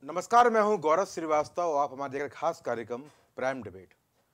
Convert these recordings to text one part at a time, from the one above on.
नमस्कार, मैं हूं गौरव श्रीवास्तव। आप हमारे देख रहे खास कार्यक्रम प्राइम डिबेट।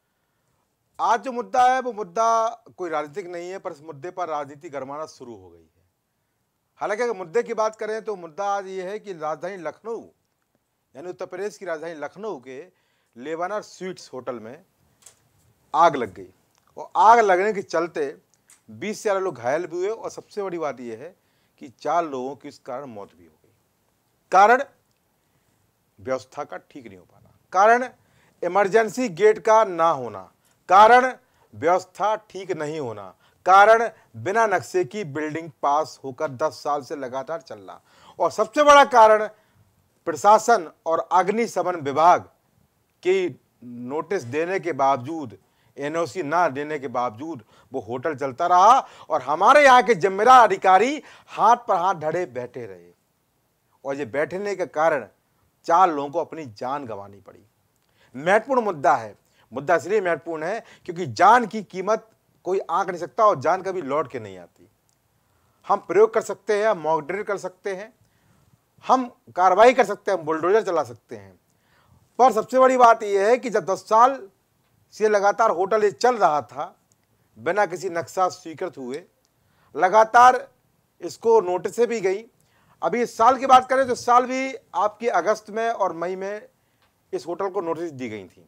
आज जो मुद्दा है वो मुद्दा कोई राजनीतिक नहीं है, पर इस मुद्दे पर राजनीति गरमाना शुरू हो गई है। हालांकि अगर मुद्दे की बात करें तो मुद्दा आज ये है कि राजधानी लखनऊ यानी उत्तर प्रदेश की राजधानी लखनऊ के लेवानर स्वीट्स होटल में आग लग गई और आग लगने के चलते 20 से ज़्यादा लोग घायल भी हुए और सबसे बड़ी बात यह है कि 4 लोगों की इस कारण मौत भी हो गई। कारण व्यवस्था का ठीक नहीं हो पाना, कारण इमरजेंसी गेट का ना होना, कारण व्यवस्था ठीक नहीं होना, कारण बिना नक्शे की बिल्डिंग पास होकर 10 साल से लगातार चलना, और सबसे बड़ा कारण प्रशासन और अग्निशमन विभाग की नोटिस देने के बावजूद, एनओसी ना देने के बावजूद वो होटल चलता रहा और हमारे यहाँ के जिम्मेदार अधिकारी हाथ पर हाथ धरे बैठे रहे। और ये बैठने के कारण 4 लोगों को अपनी जान गंवानी पड़ी। महत्वपूर्ण मुद्दा है। मुद्दा इसलिए महत्वपूर्ण है क्योंकि जान की कीमत कोई आंक नहीं सकता और जान कभी लौट के नहीं आती। हम प्रयोग कर सकते हैं, मॉक ड्रिल कर सकते हैं, हम कार्रवाई कर सकते हैं, बुलडोजर चला सकते हैं, पर सबसे बड़ी बात यह है कि जब 10 साल से लगातार होटल ये चल रहा था बिना किसी नक्शा स्वीकृत हुए, लगातार इसको नोटिसें भी गई। अभी इस साल की बात करें तो इस साल भी आपकी अगस्त में और मई में इस होटल को नोटिस दी गई थी।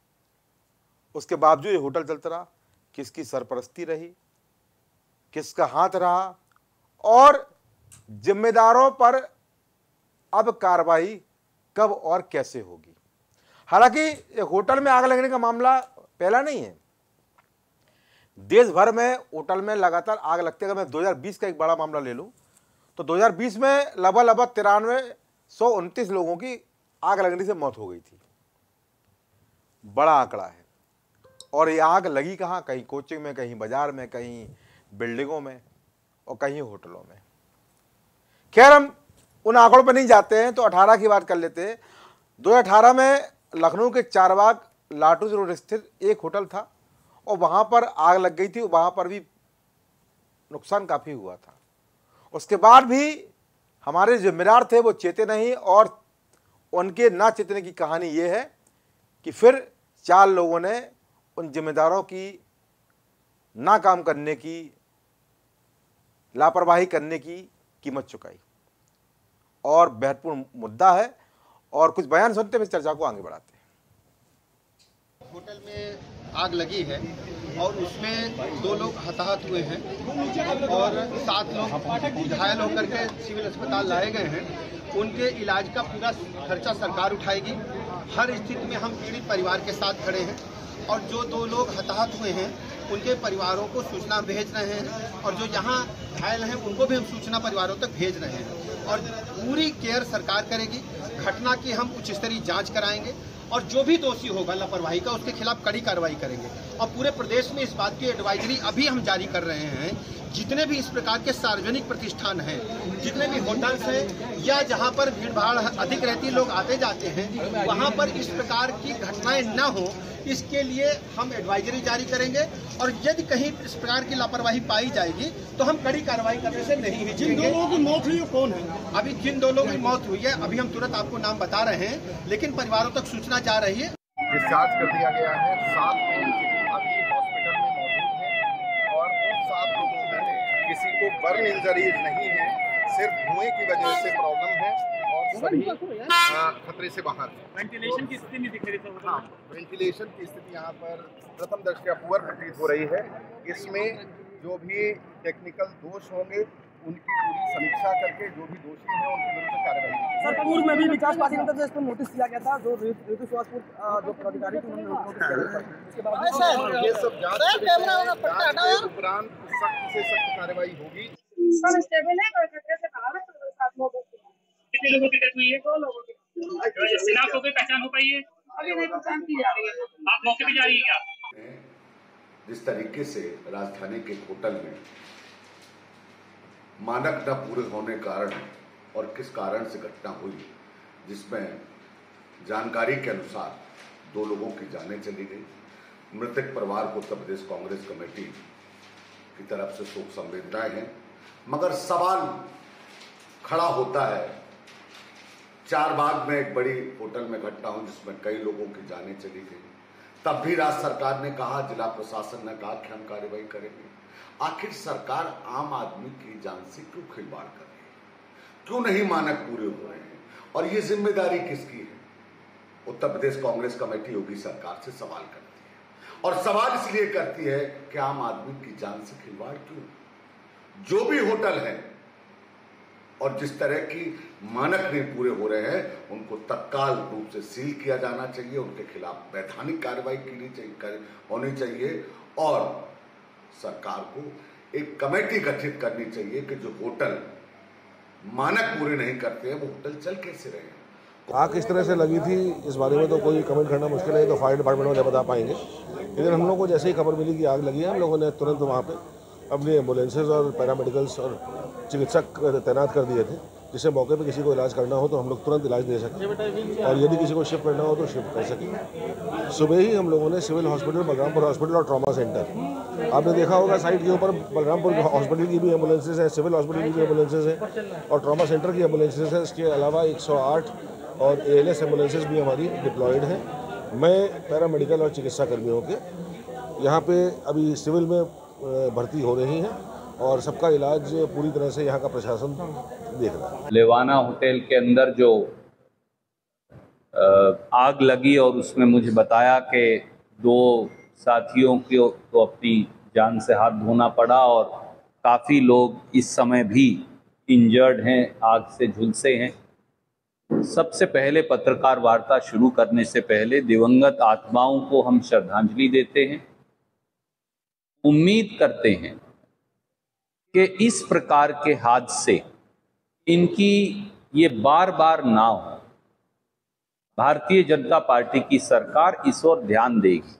उसके बावजूद ये होटल चलता रहा। किसकी सरपरस्ती रही, किसका हाथ रहा, और जिम्मेदारों पर अब कार्रवाई कब और कैसे होगी। हालांकि होटल में आग लगने का मामला पहला नहीं है। देश भर में होटल में लगातार आग लगती है। अगर मैं 2020 का एक बड़ा मामला ले लूं तो 2020 में लगभग 9329 लोगों की आग लगने से मौत हो गई थी। बड़ा आंकड़ा है। और ये आग लगी कहाँ? कहीं कोचिंग में, कहीं बाजार में, कहीं बिल्डिंगों में और कहीं होटलों में। खैर, हम उन आंकड़ों पर नहीं जाते हैं तो 18 की बात कर लेते हैं। 2018 में लखनऊ के चारबाग लाटूज रोड स्थित एक होटल था और वहां पर आग लग गई थी। वहां पर भी नुकसान काफी हुआ था। उसके बाद भी हमारे जिम्मेदार थे वो चेते नहीं, और उनके ना चेतने की कहानी ये है कि फिर 4 लोगों ने उन जिम्मेदारों की ना काम करने की, लापरवाही करने की कीमत चुकाई। और महत्वपूर्ण मुद्दा है और कुछ बयान सुनते हुए चर्चा को आगे बढ़ाते हैं। होटल में आग लगी है और उसमें 2 लोग हताहत हुए हैं और 7 लोग घायल होकर के सिविल अस्पताल लाए गए हैं। उनके इलाज का पूरा खर्चा सरकार उठाएगी। हर स्थिति में हम पीड़ित परिवार के साथ खड़े हैं और जो 2 लोग हताहत हुए हैं उनके परिवारों को सूचना भेज रहे हैं और जो यहाँ घायल हैं उनको भी हम सूचना परिवारों तक भेज रहे हैं और पूरी केयर सरकार करेगी। घटना की हम उच्च स्तरीय जांच कराएंगे और जो भी दोषी होगा लापरवाही का उसके खिलाफ कड़ी कार्रवाई करेंगे। और पूरे प्रदेश में इस बात की एडवाइजरी अभी हम जारी कर रहे हैं। जितने भी इस प्रकार के सार्वजनिक प्रतिष्ठान हैं, जितने भी होटल्स हैं या जहां पर भीड़ भाड़ अधिक रहती है, लोग आते जाते हैं, वहां पर इस प्रकार की घटनाएं न हो, इसके लिए हम एडवाइजरी जारी करेंगे। और यदि कहीं इस प्रकार की लापरवाही पाई जाएगी तो हम कड़ी कार्रवाई करने से नहीं हिचकेंगे। जिन 2 लोगों की मौत हुई कौन है? अभी जिन 2 लोगों की मौत हुई है अभी हम तुरंत आपको नाम बता रहे हैं, लेकिन परिवारों तक सूचना जा रही है। डिस्चार्ज कर दिया गया है। 7 पेशेंट अभी हॉस्पिटल में मौजूद हैं और उन 7 लोगों में किसी को बर्न इंजरीज नहीं है, सिर्फ धुएं की वजह से प्रॉब्लम है और सभी खतरे से बाहर है। वेंटिलेशन की स्थिति नहीं दिख रही थी। हाँ, वेंटिलेशन की स्थिति यहाँ पर प्रथम दृष्टया पुअर प्रतीत हो रही है। इसमें जो भी टेक्निकल दोष होंगे उनकी पूरी समीक्षा करके जो भी दोषी हैं उनके विरुद्ध कार्रवाई की। सर, पूर्व में भी विकास पार्टी की तरफ से इस पर नोटिस दिया गया था, जो ऋतु स्वास्थ्य जो पदाधिकारी थे उन्होंने नोटिस दिया था। इसके बाद ये सब जांच उपरांत सख्त से सख्त कार्रवाई होगी। सर, स्टेबल है और खतरे से बाहर है। 7 लोगों की, कितने लोगों की डेथ हुई है? 2 लोगों की शिनाख्त हो गई, पहचान हो पाई है? अभी नहीं पहचान की जा रही है। आप मौके पे जा रही है क्या? जिस तरीके से राजधानी के होटल में मानक न पूरे होने कारण और किस कारण से घटना हुई, जिसमें जानकारी के अनुसार 2 लोगों की जानें चली गई। मृतक परिवार को उत्तर प्रदेश कांग्रेस कमेटी की तरफ से शोक संवेदनाएं हैं, मगर सवाल खड़ा होता है चारबाग में एक बड़ी होटल में घटना हुई जिसमें कई लोगों की जानें चली गई। तब भी राज्य सरकार ने कहा, जिला प्रशासन ने कहा कि हम कार्रवाई करेंगे। आखिर सरकार आम आदमी की जान से क्यों खिलवाड़ कर रही है? क्यों नहीं मानक पूरे हो रहे हैं? और ये जिम्मेदारी किसकी है? उत्तर प्रदेश कांग्रेस कमेटी योगी सरकार से सवाल करती है, और सवाल इसलिए करती है कि आम आदमी की जान से खिलवाड़ क्यों? जो भी होटल है और जिस तरह की मानक नहीं पूरे हो रहे हैं, उनको तत्काल रूप से सील किया जाना चाहिए, उनके खिलाफ वैधानिक कार्रवाई होनी चाहिए, और सरकार को एक कमेटी गठित करनी चाहिए कि जो होटल मानक पूरे नहीं करते हैं वो होटल चल कैसे रहे हैं। आग किस तरह से लगी थी इस बारे में तो कोई कमेंट करना मुश्किल है, तो फायर डिपार्टमेंट वाले बता पाएंगे। लेकिन हम लोगों को जैसे ही खबर मिली कि आग लगी है, हम लोगों ने तुरंत वहाँ पे अपने एम्बुलेंसेज और पैरामेडिकल्स और चिकित्सक तैनात कर दिए थे, जिससे मौके पे किसी को इलाज करना हो तो हम लोग तुरंत इलाज दे सकें, और यदि किसी को शिफ्ट करना हो तो शिफ्ट कर सकें। सुबह ही हम लोगों ने सिविल हॉस्पिटल, बलरामपुर हॉस्पिटल और ट्रॉमा सेंटर, आपने देखा होगा साइट के ऊपर बलरामपुर हॉस्पिटल की भी एम्बुलेंसेज हैं, सिविल हॉस्पिटल की भी एम्बुलेंसेज हैं और ट्रॉमा सेंटर की एम्बुलेंसेज हैं। इसके अलावा 108 और ALS एम्बुलेंसेज भी हमारी डिप्लॉयड हैं। मैं पैरामेडिकल और चिकित्सा कर्मियों के यहाँ पे अभी सिविल में भर्ती हो रही हैं और सबका इलाज पूरी तरह से यहाँ का प्रशासन देख रहा है। लेवाना होटल के अंदर जो आग लगी और उसमें मुझे बताया कि 2 साथियों को तो अपनी जान से हाथ धोना पड़ा और काफ़ी लोग इस समय भी इंजर्ड हैं, आग से झुलसे हैं। सबसे पहले पत्रकार वार्ता शुरू करने से पहले दिवंगत आत्माओं को हम श्रद्धांजलि देते हैं। उम्मीद करते हैं कि इस प्रकार के हादसे इनकी ये बार बार ना हो। भारतीय जनता पार्टी की सरकार इस ओर ध्यान देगी।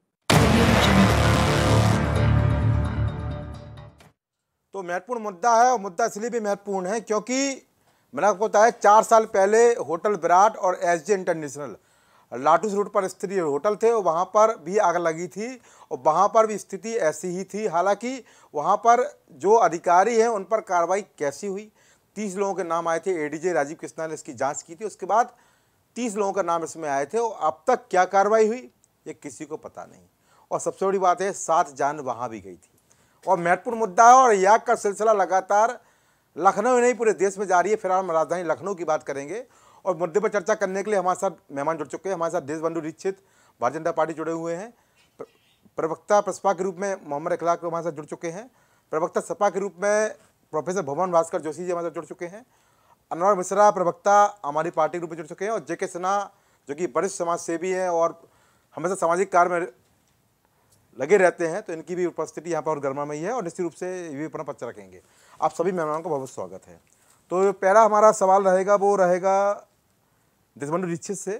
तो महत्वपूर्ण मुद्दा है, और मुद्दा इसलिए भी महत्वपूर्ण है क्योंकि मैंने आपको बताया 4 साल पहले होटल विराट और SJ इंटरनेशनल लाटूस रोड पर स्थित होटल थे, और वहाँ पर भी आग लगी थी और वहाँ पर भी स्थिति ऐसी ही थी। हालांकि वहाँ पर जो अधिकारी हैं उन पर कार्रवाई कैसी हुई, 30 लोगों के नाम आए थे। ADJ राजीव कृष्णा ने इसकी जांच की थी, उसके बाद 30 लोगों का नाम इसमें आए थे, और अब तक क्या कार्रवाई हुई ये किसी को पता नहीं। और सबसे बड़ी बात है 7 जान वहाँ भी गई थी। और महत्वपूर्ण मुद्दा है, और आग का सिलसिला लगातार लखनऊ नहीं पूरे देश में जारी है। फिलहाल हम राजधानी लखनऊ की बात करेंगे, और मुद्दे पर चर्चा करने के लिए हमारे साथ मेहमान जुड़ चुके हैं। हमारे साथ देशबंधु दीक्षित भारतीय जनता पार्टी जुड़े हुए हैं, प्रवक्ता प्रसपा के रूप में मोहम्मद इखलाक हमारे साथ जुड़ चुके हैं, प्रवक्ता सपा के रूप में प्रोफेसर भुवन भास्कर जोशी जी हमारे साथ जुड़ चुके हैं, अनुराग मिश्रा प्रवक्ता हमारी पार्टी के रूप में जुड़ चुके हैं, और JK सिन्हा जो कि वरिष्ठ समाज सेवी हैं और हमेशा सामाजिक कार्य में लगे रहते हैं, तो इनकी भी उपस्थिति यहाँ पर और गर्मामयी है, और निश्चित रूप से ये भी अपना पक्ष रखेंगे। आप सभी मेहमानों का बहुत स्वागत है। तो पहला हमारा सवाल रहेगा, वो रहेगा देशबंधु दीक्षित से।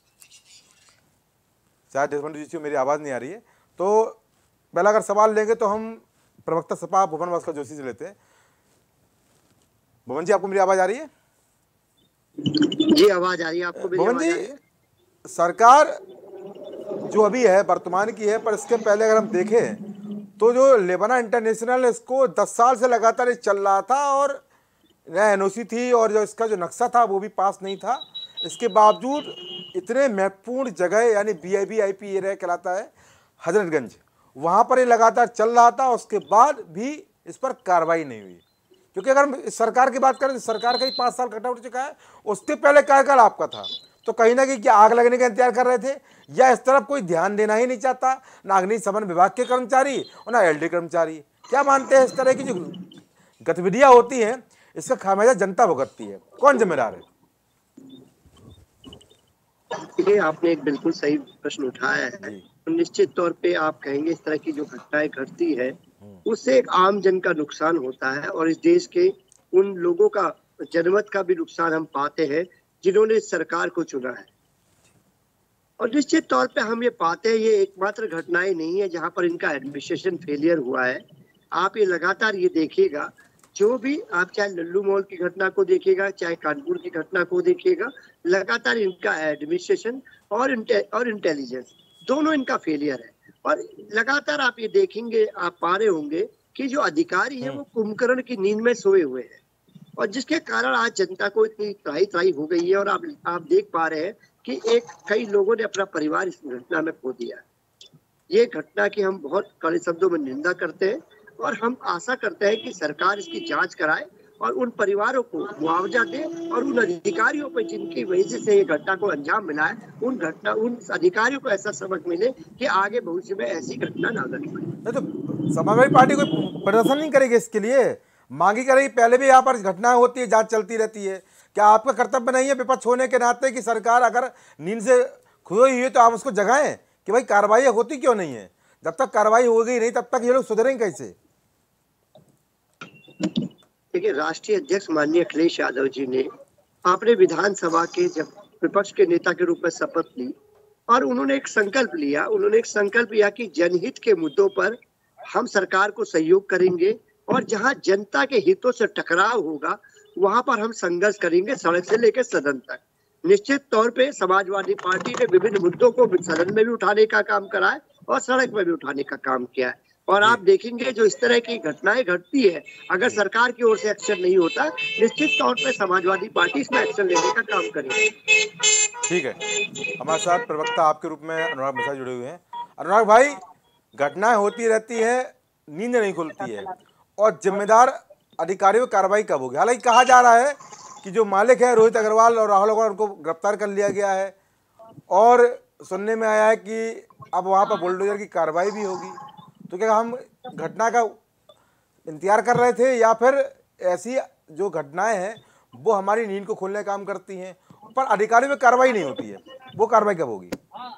शायद देशबंधु दीक्षित मेरी आवाज़ नहीं आ रही है, तो पहला अगर सवाल लेंगे तो हम प्रवक्ता सपा भुवन भास्कर जोशी से लेते हैं। भुवन जी, आपको मेरी आवाज़ आ रही है? जी आवाज़ आ रही है आपको? भुवन जी, सरकार जो अभी है वर्तमान की है, पर इसके पहले अगर हम देखें तो जो लेवाना इंटरनेशनल इसको 10 साल से लगातार चल रहा था, और नया NOC थी, और जो इसका जो नक्शा था वो भी पास नहीं था। इसके बावजूद इतने महत्वपूर्ण जगह यानी VIP एरिया कहलाता है हजरतगंज, वहाँ पर ये लगातार चल रहा था, उसके बाद भी इस पर कार्रवाई नहीं हुई। क्योंकि अगर हम सरकार की बात करें तो सरकार का ही 5 साल कटा उठ चुका है, उसके पहले कार्यकाल आपका था, तो कहीं ना कहीं क्या आग लगने का इंतजार कर रहे थे, या इस तरफ कोई ध्यान देना ही नहीं चाहता, ना अग्निशमन विभाग के कर्मचारी और ना LD कर्मचारी? क्या मानते हैं इस तरह की जो गतिविधियां होती हैं इसका खामियाजा जनता भुगतती है, कौन जिम्मेदार है? देखिए, आपने एक बिल्कुल सही प्रश्न उठाया है। तो निश्चित तौर पे आप कहेंगे इस तरह की जो घटनाएं घटती है उससे एक आम जन का नुकसान होता है, और इस देश के उन लोगों का जनमत का भी नुकसान हम पाते हैं जिन्होंने इस सरकार को चुना है। और निश्चित तौर पे हम ये पाते हैं ये एकमात्र घटनाएं नहीं है जहां पर इनका एडमिनिस्ट्रेशन फेलियर हुआ है। आप ये लगातार ये देखिएगा, जो भी आप चाहे लल्लू मॉल की घटना को देखिएगा, चाहे कानपुर की घटना को देखिएगा, लगातार इनका एडमिनिस्ट्रेशन और इंटेलिजेंस दोनों इनका फेलियर है। और लगातार आप ये देखेंगे, आप पा रहे होंगे कि जो अधिकारी हैं वो कुंभकर्ण की नींद में सोए हुए हैं। और जिसके कारण आज जनता को इतनी त्राही त्राही हो गई है। और आप देख पा रहे हैं कि कई लोगों ने अपना परिवार इस घटना में खो दिया। ये घटना की हम बहुत कड़े शब्दों में निंदा करते हैं और हम आशा करते हैं कि सरकार इसकी जांच कराए और उन परिवारों को मुआवजा दे और उन अधिकारियों पर जिनकी वजह से ये घटना को अंजाम मिला है उन अधिकारियों को ऐसा सबक मिले कि आगे भविष्य में ऐसी घटना ना घटे। तो समाजवादी पार्टी कोई प्रदर्शन नहीं करेगी इसके लिए, मांगी करेगी? पहले भी यहाँ पर घटनाएं होती है, जांच चलती रहती है। क्या आपका कर्तव्य नहीं है विपक्ष होने के नाते कि सरकार अगर नींद से खोई हुई है तो आप उसको जगाएं कि भाई कार्रवाई होती क्यों नहीं है? जब तक कार्रवाई होगी नहीं तब तक ये लोग सुधरेंगे कैसे? देखिए, राष्ट्रीय अध्यक्ष माननीय अखिलेश यादव जी ने अपने विधानसभा के जब विपक्ष के नेता के रूप में शपथ ली और उन्होंने एक संकल्प लिया कि जनहित के मुद्दों पर हम सरकार को सहयोग करेंगे और जहां जनता के हितों से टकराव होगा वहां पर हम संघर्ष करेंगे, सड़क से लेकर सदन तक। निश्चित तौर पे समाजवादी पार्टी ने विभिन्न मुद्दों को सदन में भी उठाने का काम करा है और सड़क में भी उठाने का काम किया है। और आप देखेंगे जो इस तरह की घटनाएं घटती है, अगर सरकार की ओर से एक्शन नहीं होता, निश्चित तौर पे समाजवादी पार्टी इसमें एक्शन लेने का काम करेगी। ठीक है, हमारे साथ प्रवक्ता आपके रूप में अनुराग मिश्रा जुड़े हुए हैं। अनुराग भाई, घटनाएं होती रहती है, नींद नहीं खुलती है और जिम्मेदार अधिकारियों पर कार्रवाई कब होगी? हालांकि कहा जा रहा है कि जो मालिक है रोहित अग्रवाल और राहुल अग्रवाल, उनको गिरफ्तार कर लिया गया है और सुनने में आया है कि अब वहाँ पर बुलडोजर की कार्रवाई भी होगी। तो क्या हम घटना का इंतजार कर रहे थे या फिर ऐसी जो घटनाएं हैं वो हमारी नींद को खोलने का काम करती हैं पर अधिकारियों में कार्रवाई नहीं होती है? वो कार्रवाई कब होगी?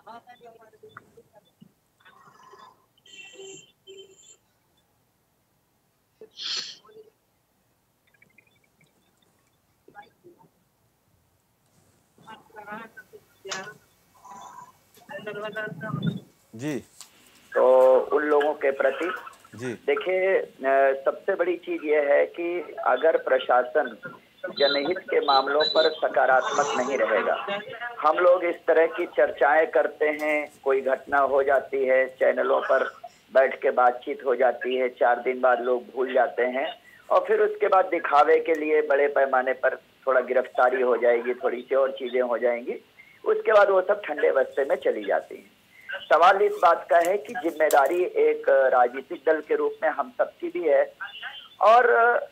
जी, तो उन लोगों के प्रति जी देखिए, सबसे बड़ी चीज ये है कि अगर प्रशासन जनहित के मामलों पर सकारात्मक नहीं रहेगा, हम लोग इस तरह की चर्चाएं करते हैं, कोई घटना हो जाती है, चैनलों पर बैठ के बातचीत हो जाती है, 4 दिन बाद लोग भूल जाते हैं और फिर उसके बाद दिखावे के लिए बड़े पैमाने पर थोड़ा गिरफ्तारी हो जाएगी, थोड़ी सी और चीजें हो जाएंगी, उसके बाद वो सब ठंडे बस्ते में चली जाती हैं। सवाल इस बात का है कि जिम्मेदारी एक राजनीतिक दल के रूप में हम सबकी भी है और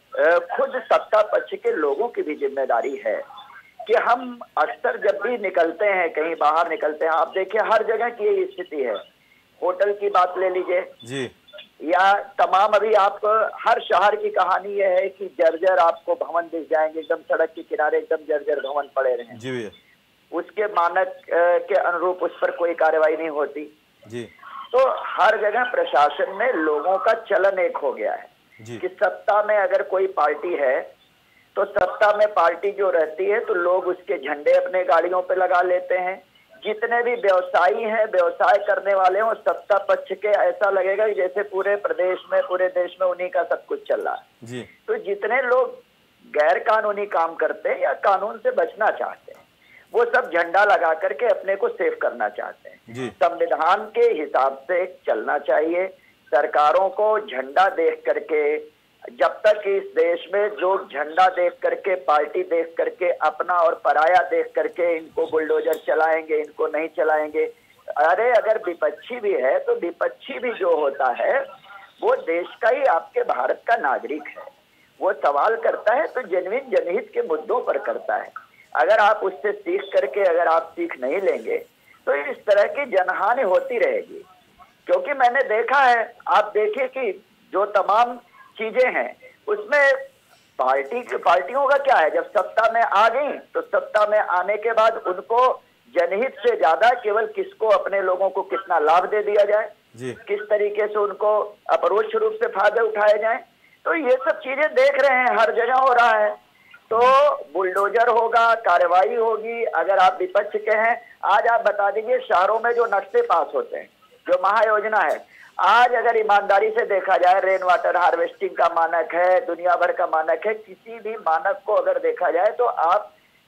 खुद सत्ता पक्ष के लोगों की भी जिम्मेदारी है कि हम अक्सर जब भी निकलते हैं, कहीं बाहर निकलते हैं, आप देखिए हर जगह की ये स्थिति है। होटल की बात ले लीजिए जी, या तमाम, अभी आप हर शहर की कहानी ये है कि जर्जर आपको भवन दिख जाएंगे, एकदम सड़क के किनारे एकदम जर्जर भवन पड़े रहे जी भैया, उसके मानक के अनुरूप उस पर कोई कार्रवाई नहीं होती जी। तो हर जगह प्रशासन में लोगों का चलन एक हो गया है जी। कि सत्ता में अगर कोई पार्टी है तो सत्ता में पार्टी जो रहती है तो लोग उसके झंडे अपने गाड़ियों पे लगा लेते हैं। जितने भी व्यवसायी हैं, व्यवसाय करने वाले हैं, सत्ता पक्ष के ऐसा लगेगा कि जैसे पूरे प्रदेश में, पूरे देश में उन्हीं का सब कुछ चल रहा है जी। तो जितने लोग गैर कानूनी काम करते हैं या कानून से बचना चाहते हैं वो सब झंडा लगा करके अपने को सेफ करना चाहते हैं। संविधान के हिसाब से चलना चाहिए। सरकारों को झंडा देख करके, जब तक इस देश में लोग झंडा देख करके, पार्टी देख करके, अपना और पराया देख करके इनको बुलडोजर चलाएंगे, इनको नहीं चलाएंगे। अरे अगर विपक्षी भी है तो विपक्षी भी जो होता है वो देश का ही, आपके भारत का नागरिक है। वो सवाल करता है तो जेन्युइन जनहित के मुद्दों पर करता है। अगर आप उससे सीख करके, अगर आप सीख नहीं लेंगे तो इस तरह की जनहानि होती रहेगी। क्योंकि मैंने देखा है, आप देखिए कि जो तमाम चीजें हैं उसमें पार्टियों का क्या है, जब सत्ता में आ गई तो सत्ता में आने के बाद उनको जनहित से ज्यादा केवल किसको, अपने लोगों को कितना लाभ दे दिया जाए, किस तरीके से उनको अपरोक्ष रूप से फायदे उठाए जाए, तो ये सब चीजें देख रहे हैं, हर जगह हो रहा है। तो बुलडोजर होगा, कार्रवाई होगी। अगर आप विपक्ष के हैं, आज आप बता दीजिए शहरों में जो नक्शे पास होते हैं, जो महायोजना है, आज अगर ईमानदारी से देखा जाए, रेन वाटर हार्वेस्टिंग का मानक है, दुनिया भर का मानक है, किसी भी मानक को अगर देखा जाए तो आप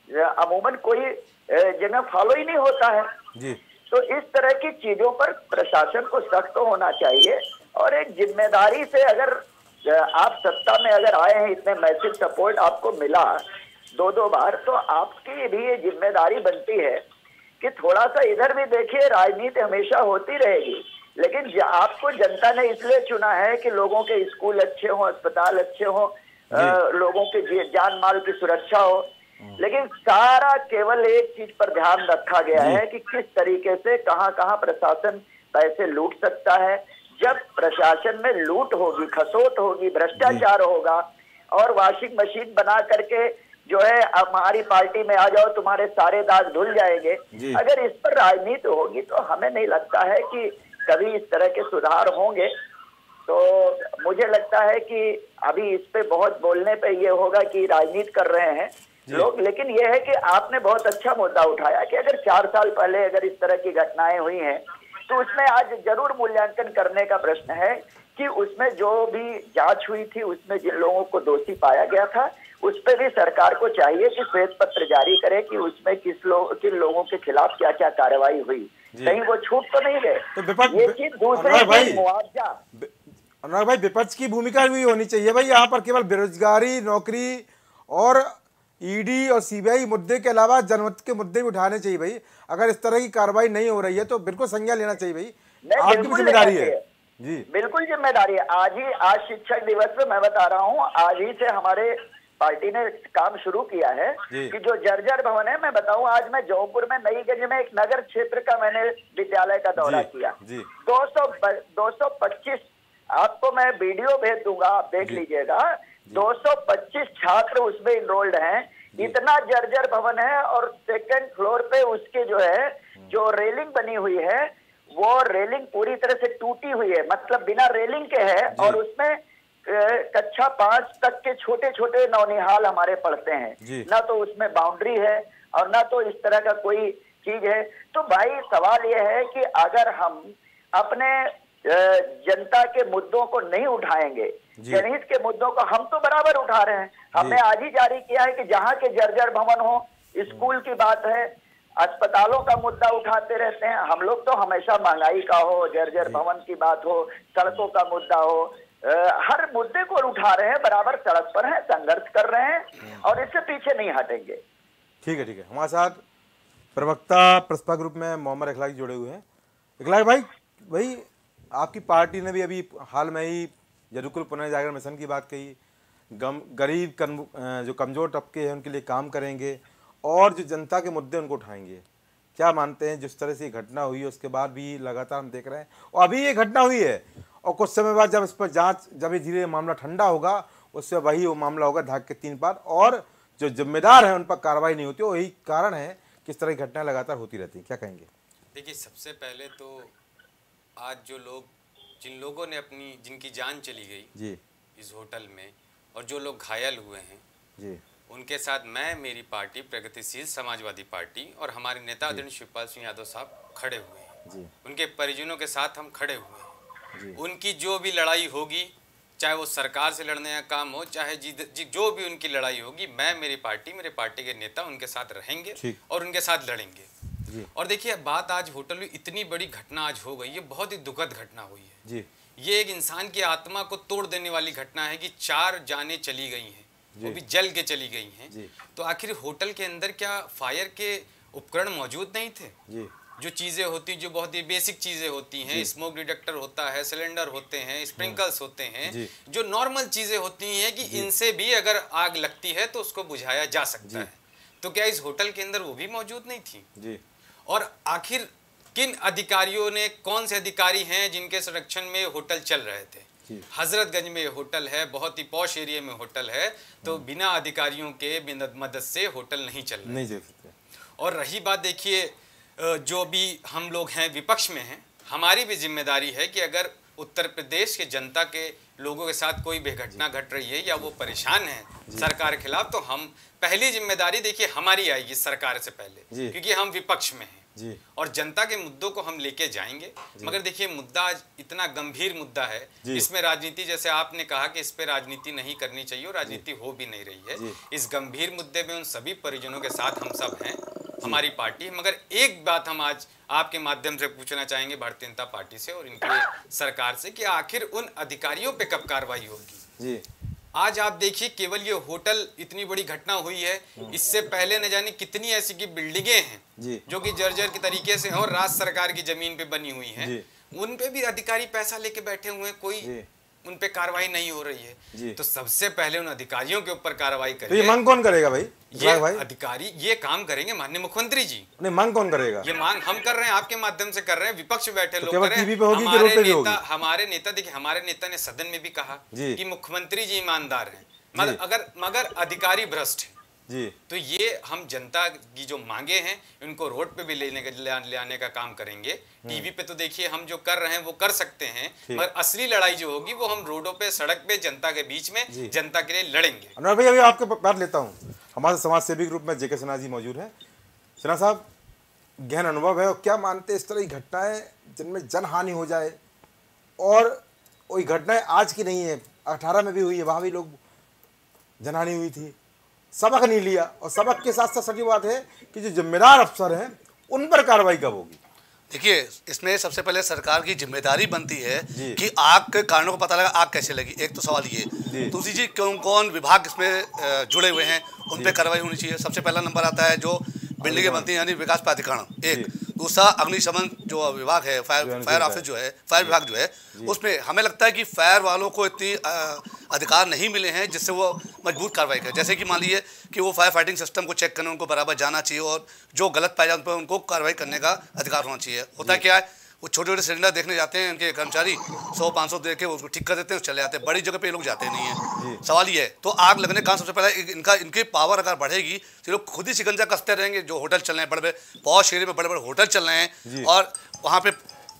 अमूमन कोई जगह फॉलो ही नहीं होता है जी। तो इस तरह की चीजों पर प्रशासन को सख्त होना चाहिए और एक जिम्मेदारी से अगर आप सत्ता में अगर आए हैं, इतने मैसिव सपोर्ट आपको मिला 2-2 बार, तो आपकी भी ये जिम्मेदारी बनती है कि थोड़ा सा इधर भी देखिए। राजनीति हमेशा होती रहेगी, लेकिन आपको जनता ने इसलिए चुना है कि लोगों के स्कूल अच्छे हों, अस्पताल अच्छे हों, लोगों के जान माल की सुरक्षा हो। लेकिन सारा केवल एक चीज पर ध्यान रखा गया है कि किस तरीके से कहां कहां प्रशासन पैसे लूट सकता है। जब प्रशासन में लूट होगी, खसोट होगी, भ्रष्टाचार होगा और वॉशिंग मशीन बना करके जो है हमारी पार्टी में आ जाओ तुम्हारे सारे दाग धुल जाएंगे, अगर इस पर राजनीति होगी तो हमें नहीं लगता है कि कभी इस तरह के सुधार होंगे। तो मुझे लगता है कि अभी इस पे बहुत बोलने पे ये होगा कि राजनीति कर रहे हैं लोग, लेकिन ये है कि आपने बहुत अच्छा मुद्दा उठाया कि अगर 4 साल पहले अगर इस तरह की घटनाएं हुई हैं तो उसमें आज जरूर मूल्यांकन करने का प्रश्न है कि उसमें जो भी जांच हुई थी उसमें जिन लोगों को दोषी पाया गया था उस पर भी सरकार को चाहिए कि श्वेत पत्र जारी करे कि उसमें किन लोगों के खिलाफ क्या क्या कार्रवाई हुई, कहीं वो छूट तो नहीं गए। तो ये चीज दूसरी मुआवजा, अनुराग भाई, विपक्ष की भूमिका भी होनी चाहिए भाई। यहाँ पर केवल बेरोजगारी, नौकरी और ईडी और सीबीआई मुद्दे के अलावा जनमत के मुद्दे भी उठाने चाहिए भाई। अगर इस तरह की कार्रवाई नहीं हो रही है तो बिल्कुल संज्ञान लेना चाहिए भाई, आपकी भी जिम्मेदारी है जी। बिल्कुल जिम्मेदारी है। आज शिक्षक दिवस पे मैं बता रहा हूँ, आज ही से हमारे पार्टी ने काम शुरू किया है कि जो जर्जर भवन है, मैं बताऊं, आज मैं जौनपुर में नईगंज में एक नगर क्षेत्र का मैंने विद्यालय का दौरा किया। 225 आपको मैं वीडियो भेज दूंगा, आप देख लीजिएगा। 225 छात्र उसमें इनरोल्ड हैं। इतना जर्जर भवन है और 2nd फ्लोर पे उसके जो है जो रेलिंग बनी हुई है वो रेलिंग पूरी तरह से टूटी हुई है, मतलब बिना रेलिंग के है। और उसमें कक्षा 5 तक के छोटे छोटे नौनिहाल हमारे पढ़ते हैं, ना तो उसमें बाउंड्री है और ना तो इस तरह का कोई चीज है। तो भाई सवाल यह है कि अगर हम अपने जनता के मुद्दों को नहीं उठाएंगे, जनहित के मुद्दों को हम तो बराबर उठा रहे हैं। हमने आज ही जारी किया है कि जहाँ के जर्जर भवन हो, स्कूल की बात है, अस्पतालों का मुद्दा उठाते रहते हैं हम लोग। तो हमेशा महंगाई का हो, जर्जर भवन की बात हो, सड़कों का मुद्दा हो, हर मुद्दे को उठा रहे हैं, बराबर सड़क पर हैं, संघर्ष कर रहे हैं और इससे पीछे नहीं हटेंगे। ठीक है, ठीक है। हमारे साथ प्रवक्ता प्रसपा ग्रुप में मोहम्मद इखलाक जुड़े हुए हैं। इखलाक भाई आपकी पार्टी ने भी अभी हाल में ही यदुकुल पुनर्जागरण मिशन की बात कही, गरीब जो कमज़ोर तबके हैं उनके लिए काम करेंगे और जो जनता के मुद्दे उनको उठाएंगे। क्या मानते हैं, जिस तरह से घटना हुई है उसके बाद भी लगातार हम देख रहे हैं और अभी ये घटना हुई है और कुछ समय बाद जब इस पर जांच, जब धीरे मामला ठंडा होगा उससे वही वो मामला होगा धाक के 3 पार और जो जिम्मेदार हैं उन पर कार्रवाई नहीं होती। वही कारण है कि इस तरह की घटनाएं लगातार होती रहती हैं। क्या कहेंगे? देखिए, सबसे पहले तो आज जो लोग, जिन लोगों ने जिनकी जान चली गई जी इस होटल में और जो लोग घायल हुए हैं जी, उनके साथ मैं, मेरी पार्टी प्रगतिशील समाजवादी पार्टी और हमारे नेता आदरणीय शिवपाल सिंह यादव साहब खड़े हुए हैं जी। उनके परिजनों के साथ हम खड़े हुए हैं जी। उनकी जो भी लड़ाई होगी, चाहे वो सरकार से लड़ने का काम हो, चाहे जो भी उनकी लड़ाई होगी, मैं, मेरे पार्टी के नेता उनके साथ रहेंगे और उनके साथ लड़ेंगे। और देखिए, बात आज होटल में इतनी बड़ी घटना आज हो गई है, बहुत ही दुखद घटना हुई है जी। ये एक इंसान की आत्मा को तोड़ देने वाली घटना है कि 4 जानें चली गई हैं, वो भी जल के चली गई हैं। तो आखिर होटल के अंदर क्या फायर के उपकरण मौजूद नहीं थे जी? जो चीज़ें होती, जो बहुत ही बेसिक चीज़ें होती हैं, स्मोक डिटेक्टर होता है, सिलेंडर होते हैं, स्प्रिंकल्स होते हैं, जो नॉर्मल चीज़ें होती हैं कि इनसे भी अगर आग लगती है तो उसको बुझाया जा सकता है। तो क्या इस होटल के अंदर वो भी मौजूद नहीं थी जी? और आखिर किन अधिकारियों ने, कौन से अधिकारी हैं जिनके संरक्षण में होटल चल रहे थे? हजरतगंज में होटल है, बहुत ही पॉश एरिया में होटल है, तो बिना अधिकारियों के मदद से होटल नहीं चल रहे। और रही बात, देखिए, जो भी हम लोग हैं विपक्ष में हैं, हमारी भी जिम्मेदारी है कि अगर उत्तर प्रदेश के जनता के लोगों के साथ कोई भी घटना घट रही है या वो परेशान है सरकार के खिलाफ, तो हम पहली जिम्मेदारी देखिए हमारी आएगी सरकार से पहले, क्योंकि हम विपक्ष में हैं और जनता के मुद्दों को हम लेके जाएंगे। मगर देखिए, मुद्दा आज इतना गंभीर मुद्दा है, इसमें राजनीति, जैसे आपने कहा कि इस पे राजनीति नहीं करनी चाहिए और राजनीति हो भी नहीं रही है। इस गंभीर मुद्दे में उन सभी परिजनों के साथ हम सब हैं, हमारी पार्टी। मगर एक बात हम आज आपके माध्यम से पूछना चाहेंगे भारतीय जनता पार्टी से और इनकी सरकार से कि आखिर उन अधिकारियों पे कब कार्रवाई होगी? जी। आज आप देखिए केवल ये होटल इतनी बड़ी घटना हुई है, इससे पहले न जाने कितनी ऐसी की बिल्डिंगें हैं जो कि जर्जर के तरीके से हैं और राज्य सरकार की जमीन पे बनी हुई हैं, उन पे भी अधिकारी पैसा लेके बैठे हुए हैं, कोई उन पे कार्रवाई नहीं हो रही है। तो सबसे पहले उन अधिकारियों के ऊपर कार्रवाई करें। तो ये मांग कौन करेगा भाई? ये भाई अधिकारी ये काम करेंगे माननीय मुख्यमंत्री जी। नहीं, मांग कौन करेगा? ये मांग हम कर रहे हैं, आपके माध्यम से कर रहे हैं, विपक्ष बैठे तो लोग कर रहे हैं। हमारे नेता देखिए, हमारे नेता ने सदन में भी कहा कि मुख्यमंत्री जी ईमानदार हैं, मगर अधिकारी भ्रष्ट है जी। तो ये हम जनता की जो मांगे हैं इनको रोड पे भी ले आने का काम करेंगे। टीवी पे तो देखिए हम जो कर रहे हैं वो कर सकते हैं, मगर असली लड़ाई जो होगी वो हम रोडों पे, सड़क पे, जनता के बीच में जनता के लिए लड़ेंगे। अनुराग भाई, अभी आपके बात लेता हूँ। हमारे समाज सेवी ग्रुप में जेके सिन्हा जी मौजूद है। सिन्हा साहब, गहन अनुभव है और क्या मानते हैं इस तरह की घटनाएं जिनमें जनहानि हो जाए, और वही घटनाएं आज की नहीं है, 18 में भी हुई है, वहाँ भी लोग जनहानि हुई थी, सबक नहीं लिया। और सबक के साथ साथ सच्ची बात है कि जो जिम्मेदार अफसर हैं उन पर कार्रवाई कब होगी? देखिए, इसमें सबसे पहले सरकार की जिम्मेदारी बनती है कि आग के कारणों को पता लगा, आग कैसे लगी, एक तो सवाल ये। दूसरी चीज, कौन विभाग इसमें जुड़े हुए हैं उन पे कार्रवाई होनी चाहिए। सबसे पहला नंबर आता है जो बिल्डिंगें बनती हैं यानी विकास प्राधिकरण, एक। दूसरा अग्निशमन जो विभाग है, फायर ऑफिस जो है, फायर विभाग जो है, उसमें हमें लगता है कि फायर वालों को इतनी अधिकार नहीं मिले हैं जिससे वो मजबूत कार्रवाई करें। जैसे कि मान लीजिए कि वो फायर फाइटिंग सिस्टम को चेक करने उनको बराबर जाना चाहिए और जो गलत पाया जाए उन पर उनको कार्रवाई करने का अधिकार होना चाहिए। होता क्या है, वो छोटे छोटे सिलेंडर देखने जाते हैं, इनके कर्मचारी 100-500 दे के उसको ठीक कर देते हैं, चले जाते हैं। बड़ी जगह पे ये लोग जाते नहीं हैं। सवाल ये है, तो आग लगने का सबसे पहले इनकी पावर अगर बढ़ेगी तो लोग खुद ही शिकंजा कसते रहेंगे। जो होटल चल रहे हैं, बड़े बड़े पॉश एरिया में बड़े बड़े होटल चल रहे हैं और वहाँ पे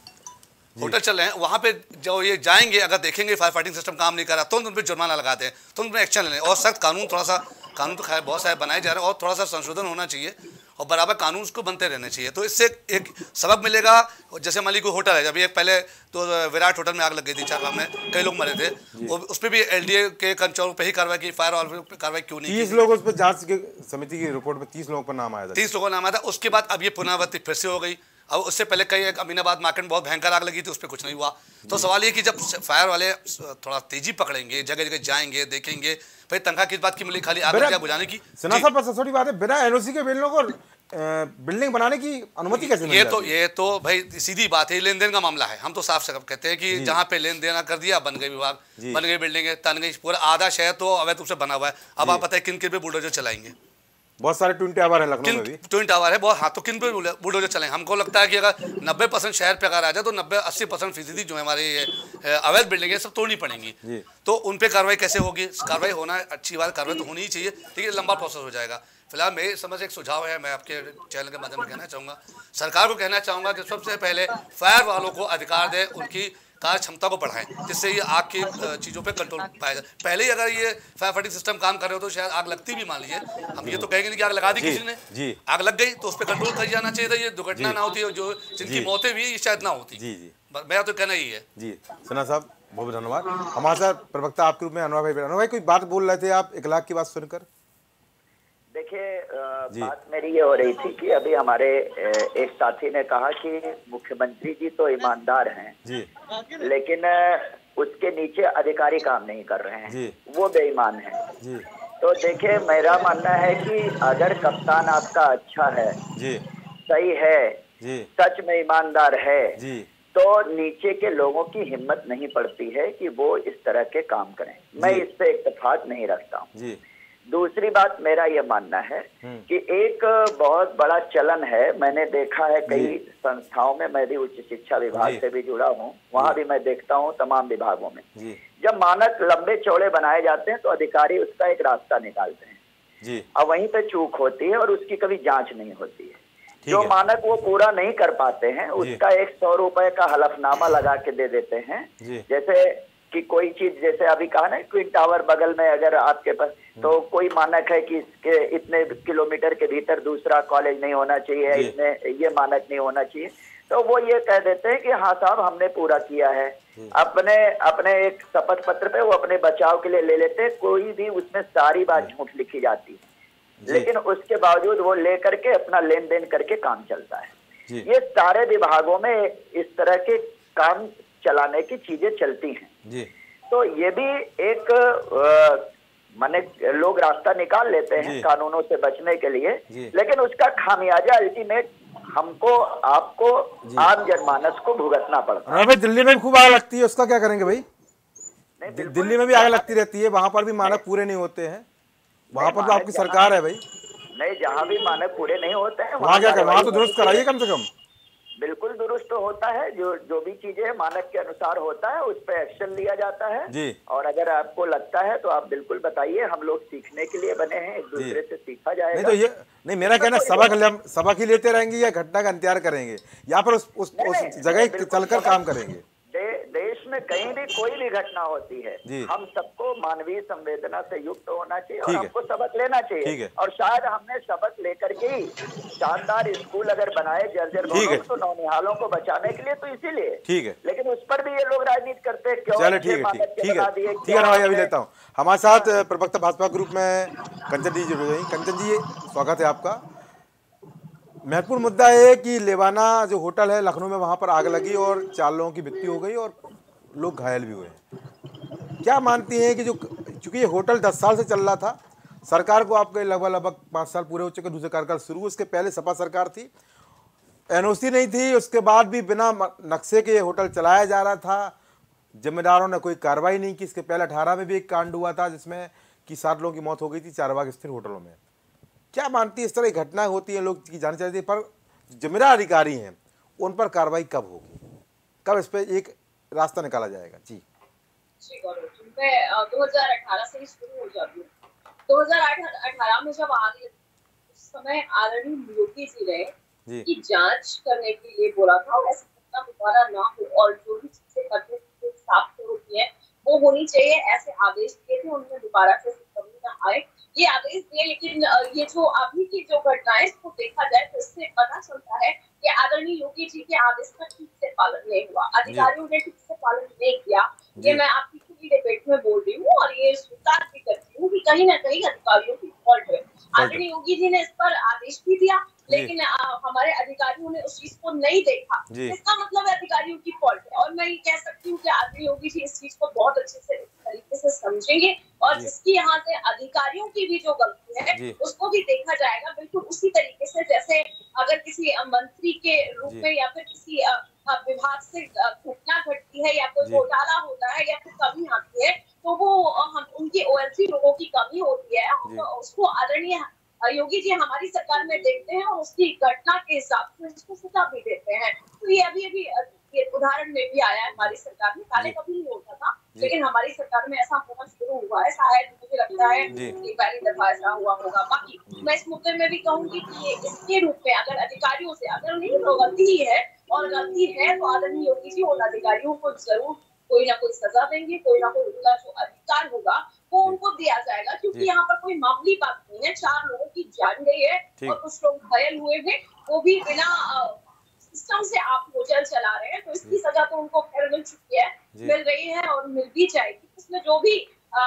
होटल चल रहे हैं, वहाँ पे जो ये जाएंगे, अगर देखेंगे फायर फाइटिंग सिस्टम काम नहीं कर रहा तो उन पर जुर्माना लगाते हैं, तो उन पर एक्शन लेने और सख्त कानून, कानून तो खैर बहुत सारे बनाए जा रहे हैं और थोड़ा सा संशोधन होना चाहिए और बराबर कानून उसको बनते रहने चाहिए। तो इससे एक सबक मिलेगा। जैसे मान लीजिए कोई होटल है, जब एक पहले तो विराट होटल में आग लग गई थी, 4 लाख में कई लोग मरे थे, उस पर भी एलडीए के कर्मचारियों पर ही कार्रवाई की, फायर ऑफिसर पर कार्रवाई क्यों नहीं? 30 लोग उस पर जांच की समिति की रिपोर्ट में 30 लोगों का नाम आया था। 30 लोगों का नाम आया था। उसके बाद अब ये पुनरावृत्ति फिर से हो गई। अब उससे पहले कई एक अमीनाबाद मार्केट में बहुत भयंकर आग लगी थी, उस पर कुछ नहीं हुआ। तो सवाल ये कि जब फायर वाले थोड़ा तेजी पकड़ेंगे, जगह जगह जाएंगे, देखेंगे, भाई तनख्वाह किस बात की मिली, खाली आग क्या बुझाने की? सिन्हा साहब, पर छोटी बात है, बिना एनओसी के बिल्डिंग को बिल्डिंग बनाने की अनुमति कैसे मिल जाती है? ये तो भाई सीधी बात है, लेन देन का मामला है। हम तो साफ साफ कहते हैं कि जहाँ पे लेन देन कर दिया, बन गए विभाग, बन गई बिल्डिंगें, तन गई, पूरा आधा शहर तो अवैध रूप से बना हुआ है। अब आप बताए किन किन पे बुलडोजर चलाएंगे? बहुत सारे ट्विन टावर है लखनऊ में भी, ट्विन टावर है बहुत। हाँ, तो किन पे बुलडोजर चलें? हमको लगता है कि अगर 90% शहर पे अगर आ जाए तो 90-80% जो हमारे अवैध बिल्डिंग है सब तोड़नी पड़ेंगी। तो उन पे कार्रवाई कैसे होगी? कार्रवाई होना अच्छी बात, कार्रवाई तो होनी ही चाहिए, लेकिन लंबा प्रोसेस हो जाएगा। फिलहाल मेरी समझ एक सुझाव है, मैं आपके चैनल के माध्यम से कहना चाहूँगा, सरकार को कहना चाहूँगा कि सबसे पहले फायर वालों को अधिकार दें, उनकी कार्य क्षमता को बढ़ाएं, जिससे ये आग की चीज़ों पे कंट्रोल पाया जाए। पहले ही अगर ये फायर फाइटिंग सिस्टम काम कर रहे हो तो शायद आग लगती भी, मान लीजिए, हम ये तो कहेंगे नहीं कि आग लगा दी किसी ने, आग लग गई तो उस पर कंट्रोल कर जाना चाहिए था, ये दुर्घटना ना होती, जो जिनकी मौतें हुई ये शायद ना होती। मेरा तो कहना ही है। जी सिन्हा साहब, बहुत धन्यवाद। हमारे साथ प्रवक्ता आपके रूप में अनुराग भाई। अनुराग भाई, कोई बात बोल रहे थे आप 1 लाख की बात सुनकर? देखिए, बात मेरी ये हो रही थी कि अभी हमारे एक साथी ने कहा कि मुख्यमंत्री जी तो ईमानदार हैं जी, लेकिन उसके नीचे अधिकारी काम नहीं कर रहे हैं जी, वो बेईमान हैं जी। तो देखिए, मेरा मानना है कि अगर कप्तान आपका अच्छा है जी, सही है जी, सच में ईमानदार है जी, तो नीचे के लोगों की हिम्मत नहीं पड़ती है कि वो इस तरह के काम करें। मैं इस पे इत्तेफाक नहीं रखता हूँ। दूसरी बात, मेरा ये मानना है कि एक बहुत बड़ा चलन है, मैंने देखा है कई संस्थाओं में, मैं भी उच्च शिक्षा विभाग से भी जुड़ा हूँ, वहाँ भी मैं देखता हूँ तमाम विभागों में, जब मानक लंबे चौड़े बनाए जाते हैं तो अधिकारी उसका एक रास्ता निकालते हैं, अब वहीं पे चूक होती है और उसकी कभी जांच नहीं होती है। जो मानक वो पूरा नहीं कर पाते हैं उसका 100 रुपए का हलफनामा लगा के दे देते हैं। जैसे कि कोई चीज, जैसे अभी कहा ना ट्विन टावर बगल में अगर आपके पास, तो कोई मानक है कि इसके इतने किलोमीटर के भीतर दूसरा कॉलेज नहीं होना चाहिए, इतने ये मानक नहीं होना चाहिए, तो वो ये कह देते हैं कि हाँ साहब हमने पूरा किया है। अपने एक शपथ पत्र पे वो अपने बचाव के लिए ले लेते हैं, कोई भी उसमें सारी बात झूठ लिखी जाती है, लेकिन उसके बावजूद वो ले करके अपना लेन देन करके काम चलता है। ये सारे विभागों में इस तरह के काम चलाने की चीजें चलती हैं। तो ये भी एक माने लोग रास्ता निकाल लेते हैं कानूनों से बचने के लिए, लेकिन उसका खामियाजा अल्टीमेट हमको, आपको, आम जनमानस को भुगतना पड़ता है। भाई दिल्ली में भी खूब आग लगती है, उसका क्या करेंगे भाई? दिल्ली में भी आग लगती रहती है, वहां पर भी मानक पूरे नहीं होते हैं, वहां पर तो आपकी सरकार है भाई। नहीं, जहाँ भी मानक पूरे नहीं होते हैं वहाँ क्या करें? वहाँ तो दुरुस्त कराइए कम से कम। बिल्कुल दुरुस्त तो होता है, जो भी चीजें मानक के अनुसार होता है उस पर एक्शन लिया जाता है जी। और अगर आपको लगता है तो आप बिल्कुल बताइए, हम लोग सीखने के लिए बने हैं, एक दूसरे से सीखा जाएगा। नहीं तो ये नहीं, मेरा कहना सबक ही लेते रहेंगे या घटना का इंतजार करेंगे या फिर उस जगह चलकर काम करेंगे? देश में कहीं भी कोई भी घटना होती है, हम सबको मानवीय संवेदना से युक्त होना चाहिए और हमको सबक लेना चाहिए। और शायद हमने सबक लेकर के ही शानदार स्कूल अगर बनाए जर्जर भवनों तो नौनिहालों को बचाने के लिए, तो इसीलिए ठीक है। लेकिन उस पर भी ये लोग राजनीति करते हैं क्यों? चलो ठीक है भाई, अभी लेता हूँ हमारे साथ प्रवक्ता भाजपा ग्रुप में कंचन जी जुड़ गई। कंचन जी, स्वागत है आपका। महत्वपूर्ण मुद्दा है कि लेवाना जो होटल है लखनऊ में, वहां पर आग लगी और 4 लोगों की मृत्यु हो गई और लोग घायल भी हुए हैं। क्या मानती हैं कि जो, चूंकि ये होटल 10 साल से चल रहा था, सरकार को आपके लगभग 5 साल पूरे हो चुके, दूसरे कार्यकाल शुरू, उसके पहले सपा सरकार थी, एनओसी नहीं थी, उसके बाद भी बिना नक्शे के ये होटल चलाया जा रहा था, जिम्मेदारों ने कोई कार्रवाई नहीं की। इसके पहले 18 में भी एक कांड हुआ था जिसमें कि 7 लोगों की मौत हो गई थी चारबाग स्थित होटलों में। क्या मानती है, इस तरह की घटनाएं होती हैं, लोग की जानी चाहिए, पर जिम्मेदार अधिकारी हैं उन पर कार्रवाई कब होगी, कब इस पर एक रास्ता निकाला जाएगा? जी 2018 से ही शुरू हो जाती है। 2018 में जब आग लगी उस समय आदरणीय योगी जी ने की जांच करने के लिए बोला था और ऐसी घटना दोबारा ना हो और जो भी चीजें करने के हिसाब से होती है वो होनी चाहिए, ऐसे आदेश दिए थे। उनमें दोबारा से कमी ना आए ये आदेश दिए, लेकिन ये जो अभी की जो घटनाएं को देखा जाए तो इससे पता चलता है कि आदरणीय योगी जी के आदेश का ठीक से पालन नहीं हुआ, अधिकारियों ने ठीक से पालन नहीं किया। ये मैं आपकी खुली डिबेट में बोल रही हूँ और ये स्वीकार भी करती हूँ कि कहीं ना कहीं अधिकारियों की फॉल्ट है। आदरणीय योगी जी ने इस पर आदेश भी दिया, लेकिन हमारे अधिकारियों ने उस चीज को नहीं देखा। इसका मतलब है अधिकारियों की फॉल्ट है। और मैं ये कह सकती हूँ कि आदरणीय योगी जी इस चीज को बहुत अच्छे से तरीके से समझेंगे और जिसकी यहाँ से अधिकारियों की भी जो गलती है उसको भी देखा जाएगा, बिल्कुल उसी तरीके से जैसे अगर किसी मंत्री के रूप में या फिर किसी विभाग से घटना घटती है या कोई घोटाला होता है या फिर कमी आती है तो वो उनकी ओएलसी लोगों की कमी होती है, उसको आदरणीय योगी जी हमारी सरकार में देखते हैं और उसकी घटना के हिसाब से उसको सजा भी देते हैं। तो ये अभी उदाहरण में भी आया है हमारी सरकार में, पहले कभी नहीं होता था लेकिन हमारी सरकार में ऐसा होना शुरू हुआ है। शायद मुझे लगता है कि पहली दफा ऐसा हुआ होगा। बाकी मैं इस मुद्दे में भी कहूंगी कि इसके रूप में अगर अधिकारियों से अगर नहीं तो गलती है और गलती है तो आदरणीय योगी जी उन अधिकारियों को जरूर कोई ना कोई सजा देंगे, कोई ना कोई उनका जो अधिकार होगा वो उनको दिया जाएगा, क्योंकि यहाँ पर कोई मामूली बात नहीं है। 4 लोगों की जान गई है और कुछ लोग घायल हुए हैं, वो भी बिना सिस्टम से आप होटल चला रहे हैं, तो इसकी सजा तो उनको खैर मिल चुकी है, मिल रही है और मिल भी जाएगी। इसमें जो भी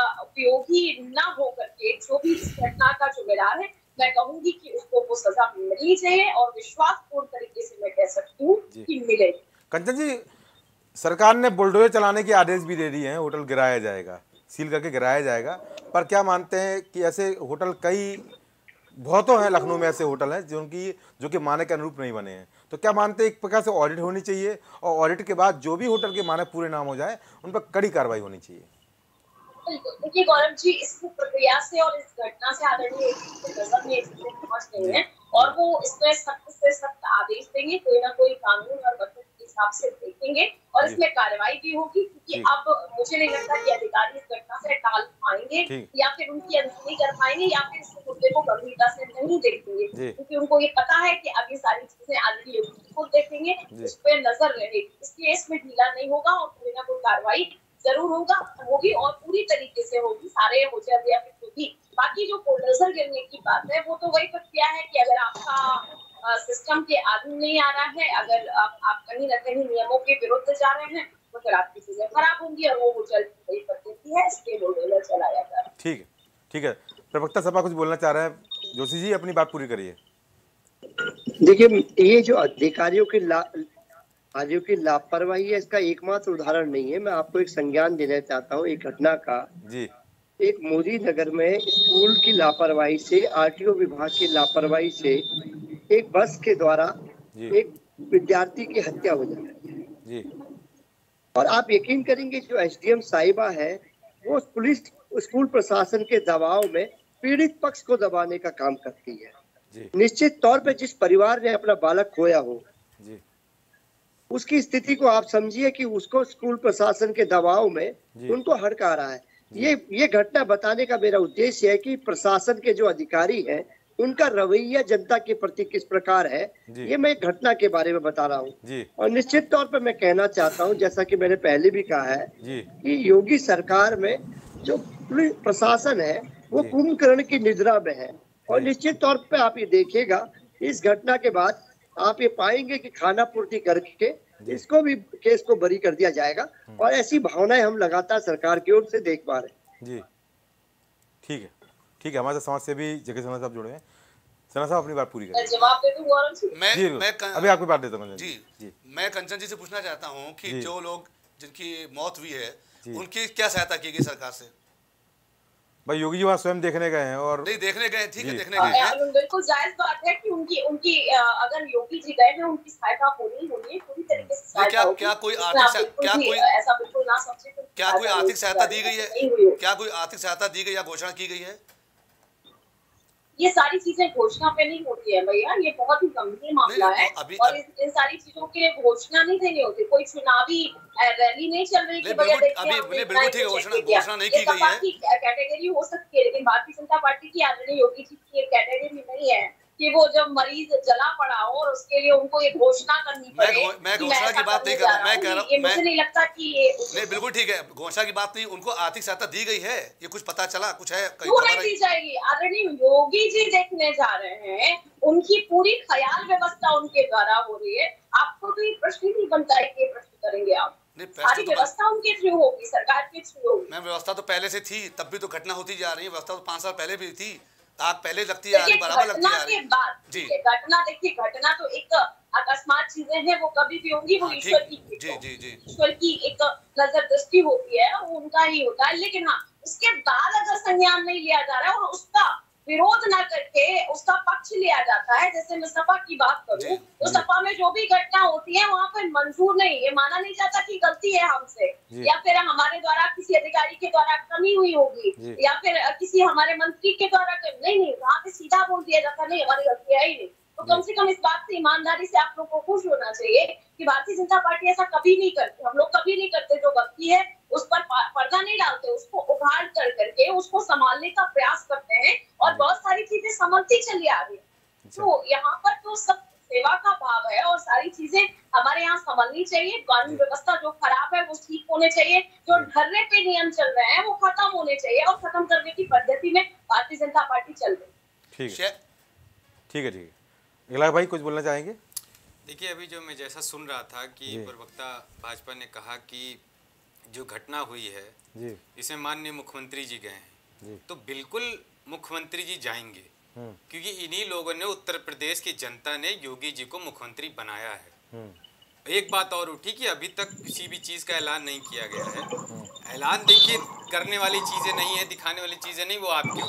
उपयोगी ना हो करके जो भी इस घटना का जिम्मेदार है, मैं कहूंगी कि उसको वो सजा मिलनी चाहिए और विश्वासपूर्ण तरीके से मैं कह सकती हूँ कि मिलेगी। कंचन जी, सरकार ने बुलडोजर चलाने के आदेश भी दे दिए हैं, होटल गिराया जाएगा, सील करके गिराया जाएगा, पर क्या मानते हैं कि ऐसे होटल बहुतों हैं लखनऊ में ऐसे होटल हैं जो कि मानक के अनुरूप नहीं बने हैं, तो क्या मानते हैं एक प्रकार से ऑडिट होनी चाहिए और ऑडिट के बाद जो भी होटल के मानक पूरे नाम हो जाए उन पर कड़ी कार्रवाई होनी चाहिए? देखिए गौरव जी, इस प्रक्रिया से और इस घटना से आदरणीय नजर में समझ नहीं है और वो इसमें सख्त से सख्त आदेश देंगे, कोई ना कोई कानून और बजट के हिसाब से देखेंगे और इसमें कार्रवाई भी होगी, क्योंकि अब मुझे नहीं लगता कि अधिकारी इस घटना से टाल पाएंगे या फिर उनकी अनसुनी कर पाएंगे या फिर इस मुद्दे को गंभीरता से नहीं देखेंगे, क्योंकि उनको ये पता है कि अब ये सारी चीजें आदरणीय योगी को देखेंगे, उस पर नजर रहेगी, इसलिए इसमें ढीला नहीं होगा और कोई ना कोई कार्रवाई जरूर होगी और पूरी तरीके से होगी। सारे होटल या फिर जो भी बाकी जो बुलडोजर गिरने की बात है वो तो वही प्रक्रिया है कि अगर आपका सिस्टम के आदमी नहीं आ रहा है, अगर आप कहीं ना कहीं नियमों के विरुद्ध जा रहे हैं तो फिर आपकी चीजें खराब होंगी और वो होटल वही प्रकृति है, इसके बुलडोजर चलाया जा रहा है। ठीक है। प्रवक्ता सभा कुछ बोलना चाह रहे हैं, जोशी जी अपनी बात पूरी करिए। देखिए, ये जो अधिकारियों के अधिकारियों की लापरवाही है इसका एकमात्र उदाहरण नहीं है। मैं आपको एक संज्ञान देना चाहता हूँ एक घटना का। जी। एक मोदी नगर में स्कूल की लापरवाही से, आरटीओ विभाग की लापरवाही से एक बस के द्वारा एक विद्यार्थी की हत्या हो जाती है जी। और आप यकीन करेंगे जो एसडीएम साहिबा है वो पुलिस स्कूल प्रशासन के दबाव में पीड़ित पक्ष को दबाने का काम करती है जी। निश्चित तौर पे जिस परिवार ने अपना बालक खोया हो जी। उसकी स्थिति को आप समझिए कि उसको स्कूल प्रशासन के दबाव में उनको हड़का रहा है। ये घटना बताने का मेरा उद्देश्य है कि प्रशासन के जो अधिकारी हैं उनका रवैया जनता के प्रति किस प्रकार है, ये मैं एक घटना के बारे में बता रहा हूँ। और निश्चित तौर पर मैं कहना चाहता हूँ, जैसा कि मैंने पहले भी कहा है कि योगी सरकार में जो पुलिस प्रशासन है वो कुंभकर्ण की निद्रा में है। और निश्चित तौर पर आप ये देखिएगा इस घटना के बाद आप ये पाएंगे कि खाना पूर्ति करके इसको भी केस को बरी कर दिया जाएगा और ऐसी भावनाएं हम लगातार सरकार की ओर से देख पा रहे हैं। जी ठीक है, ठीक है। हमारे समाज से भी जगह सना साहब जुड़े हैं। सना साहब अपनी बात पूरी करें। जवाब दे दूं अभी आपकी बात देता हूं। जी, मैं कंचन जी से पूछना चाहता हूं कि जो लोग जिनकी मौत हुई है उनकी क्या सहायता की गई सरकार से? भाई योगी जी वहाँ स्वयं देखने गए हैं और नहीं देखने गए, ठीक है, देखने गए हैं। बिल्कुल जायज बात है कि उनकी अगर योगी जी गए हैं उनकी सहायता होनी है पूरी तरीके से। क्या कोई आर्थिक ऐसा बिल्कुल ना समझे। क्या कोई आर्थिक सहायता दी गई है? क्या कोई आर्थिक सहायता दी गई या घोषणा की गई है? ये सारी चीजें घोषणा पे नहीं होती है भैया, ये बहुत ही गंभीर मामला है और इन सारी चीजों के लिए घोषणा नहीं देनी होती। कोई चुनावी रैली नहीं चल रही कि भैया देखिए बिल्कुल ठीक है, घोषणा नहीं की गई है। कैटेगरी हो सकती है लेकिन भारतीय जनता पार्टी की आदरणीय योगी जी की कैटेगरी नहीं है कि वो जब मरीज जला पड़ा हो और उसके लिए उनको ये घोषणा करनी पड़े। मैं घोषणा की बात नहीं कर रहा, मैं कह रहा हूं मुझे नहीं लगता कि ये नहीं, बिल्कुल ठीक है, घोषणा की बात नहीं। उनको आर्थिक सहायता दी गई है, ये कुछ पता चला, कुछ है? क्यों नहीं दी जाएगी? आदरणीय योगी जी देखने जा रहे हैं, उनकी पूरी ख्याल व्यवस्था उनके द्वारा हो रही है। आपको तो ये प्रश्न ही नहीं बनता है कि प्रश्न करेंगे आप। सारी व्यवस्था उनके थ्रू होगी, सरकार के थ्रू होगी। मैं व्यवस्था तो पहले से थी, तब भी तो घटना होती जा रही है। व्यवस्था तो 5 साल पहले भी थी, आग पहले लगती है, बराबर लगती है। जी घटना देखिए, घटना तो एक अकस्मात चीजें हैं, वो कभी भी होंगी, वो ईश्वर की ईश्वर की एक नजर दृष्टि होती है, वो उनका ही होता है। लेकिन हाँ, उसके बाद अगर संज्ञान नहीं लिया जा रहा है और उसका विरोध न करके उसका पक्ष लिया जाता है, जैसे मैं सपा की बात करूं तो सपा में जो भी घटना होती है वहाँ पर मंजूर नहीं, ये माना नहीं जाता कि गलती है हमसे या फिर हमारे द्वारा किसी अधिकारी के द्वारा कमी हुई होगी या फिर किसी हमारे मंत्री के द्वारा नहीं, वहाँ पे सीधा बोल दिया जाता नहीं हमारी गलती है ही नहीं। तो कम से कम इस बात से ईमानदारी से आप लोग को खुश होना चाहिए कि भारतीय जनता पार्टी ऐसा कभी नहीं करती। हम लोग कभी नहीं करते, जो गलती है उस पर पर्दा नहीं डालते, उसको उघाड़ कर करके उसको संभालने का प्रयास करते हैं और बहुत सारी चीजें संभलती चली आ रही है। तो यहाँ पर तो सब सेवा का भाव है और सारी चीजें हमारे यहाँ संभलनी चाहिए। कानून व्यवस्था जो खराब है वो ठीक होने चाहिए, जो ढर्रे पे नियम चल रहे हैं वो खत्म होने चाहिए और खत्म करने की पद्धति में भारतीय जनता पार्टी चल रही है। ठीक है। इलाका भाई कुछ बोलना चाहेंगे? देखिए, अभी जो मैं जैसा सुन रहा था कि प्रवक्ता भाजपा ने कहा कि जो घटना हुई है इसमें माननीय मुख्यमंत्री जी गए हैं, तो बिल्कुल मुख्यमंत्री जी जाएंगे क्योंकि इन्हीं लोगों ने, उत्तर प्रदेश की जनता ने योगी जी को मुख्यमंत्री बनाया है। एक बात और उठी कि अभी तक किसी भी चीज़ का ऐलान नहीं किया गया है। ऐलान देखिए करने वाली चीज़ें नहीं है, दिखाने वाली चीज़ें नहीं, वो आपके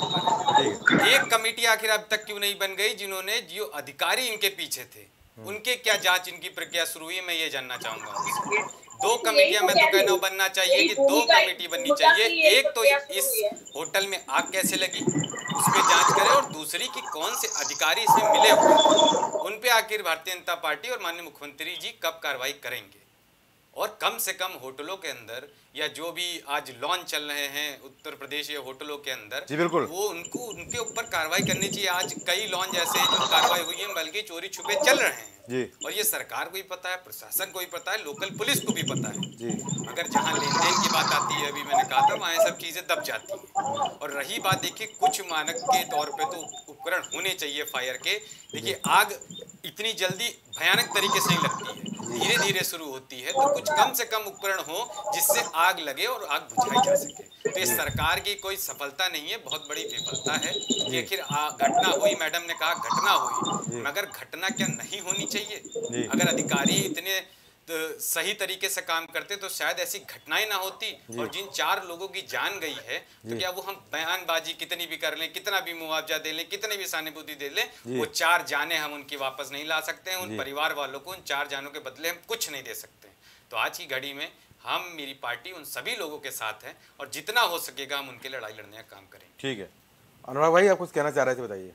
ऊपर है। एक कमेटी आखिर अब तक क्यों नहीं बन गई जिन्होंने, जो अधिकारी इनके पीछे थे उनके क्या जांच, इनकी प्रक्रिया शुरू हुई, मैं ये जानना चाहूंगा उनसे। 2 कमेटियां मैं तो कहना बनना चाहिए कि 2 कमेटी बननी चाहिए। एक तो इस होटल में आग कैसे लगी उस पर जांच करें और दूसरी कि कौन से अधिकारी इसमें मिले हुए उन पे आखिर भारतीय जनता पार्टी और माननीय मुख्यमंत्री जी कब कार्रवाई करेंगे। और कम से कम होटलों के अंदर या जो भी आज लॉन्च चल रहे हैं उत्तर प्रदेश या होटलों के अंदर, जी बिल्कुल, वो उनके ऊपर कार्रवाई करनी चाहिए। आज कई लॉन्च ऐसे जो कार्रवाई हुई है बल्कि चोरी छुपे चल रहे हैं जी। और ये सरकार को भी पता है, प्रशासन को भी पता है, लोकल पुलिस को भी पता है जी। अगर जहाँ लेन देन की बात आती है, अभी मैंने कहा था, वहाँ सब चीजें दब जाती हैं। और रही बात, देखिए कुछ मानक के तौर पे तो उपकरण होने चाहिए फायर के। देखिए आग इतनी जल्दी भयानक तरीके से नहीं लगती है, धीरे धीरे शुरू होती है, तो कुछ कम से कम उपकरण हो जिससे आग लगे और आग बुझाई जा सके। तो ये सरकार की कोई सफलता नहीं है, बहुत बड़ी विफलता है कि आखिर घटना हुई, मैडम ने कहा घटना हुई, मगर घटना क्या नहीं होनी चाहिए? अगर अधिकारी इतने सही तरीके से काम करते तो शायद ऐसी घटनाएं ना होती। और जिन 4 लोगों की जान गई है तो क्या वो हम बयानबाजी कितनी भी कर लें, कितना भी मुआवजा दे लें, कितनी भी सहानुभूति दे लें, वो 4 जानें हम उनकी वापस नहीं ला सकते हैं। उन परिवार वालों को उन 4 जानों के बदले हम कुछ नहीं दे सकते। तो आज की घड़ी में हम, मेरी पार्टी उन सभी लोगों के साथ है और जितना हो सकेगा हम उनके लड़ाई लड़ने का काम करेंगे। ठीक है, अनुराग भाई आप कुछ कहना चाह रहे थे, बताइए।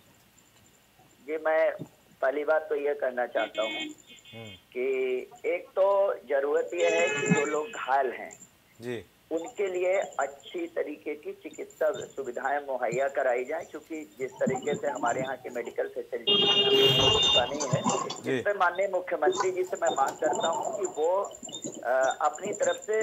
जी, मैं पहली बात तो ये कहना चाहता हूँ कि एक तो जरूरत यह है कि जो लोग घायल हैं जी उनके लिए अच्छी तरीके की चिकित्सा सुविधाएं मुहैया कराई जाए, क्योंकि जिस तरीके से हमारे यहाँ की मेडिकल फैसिलिटी नहीं है, जिस पे माननीय मुख्यमंत्री जी से मैं मांग करता हूँ कि वो अपनी तरफ से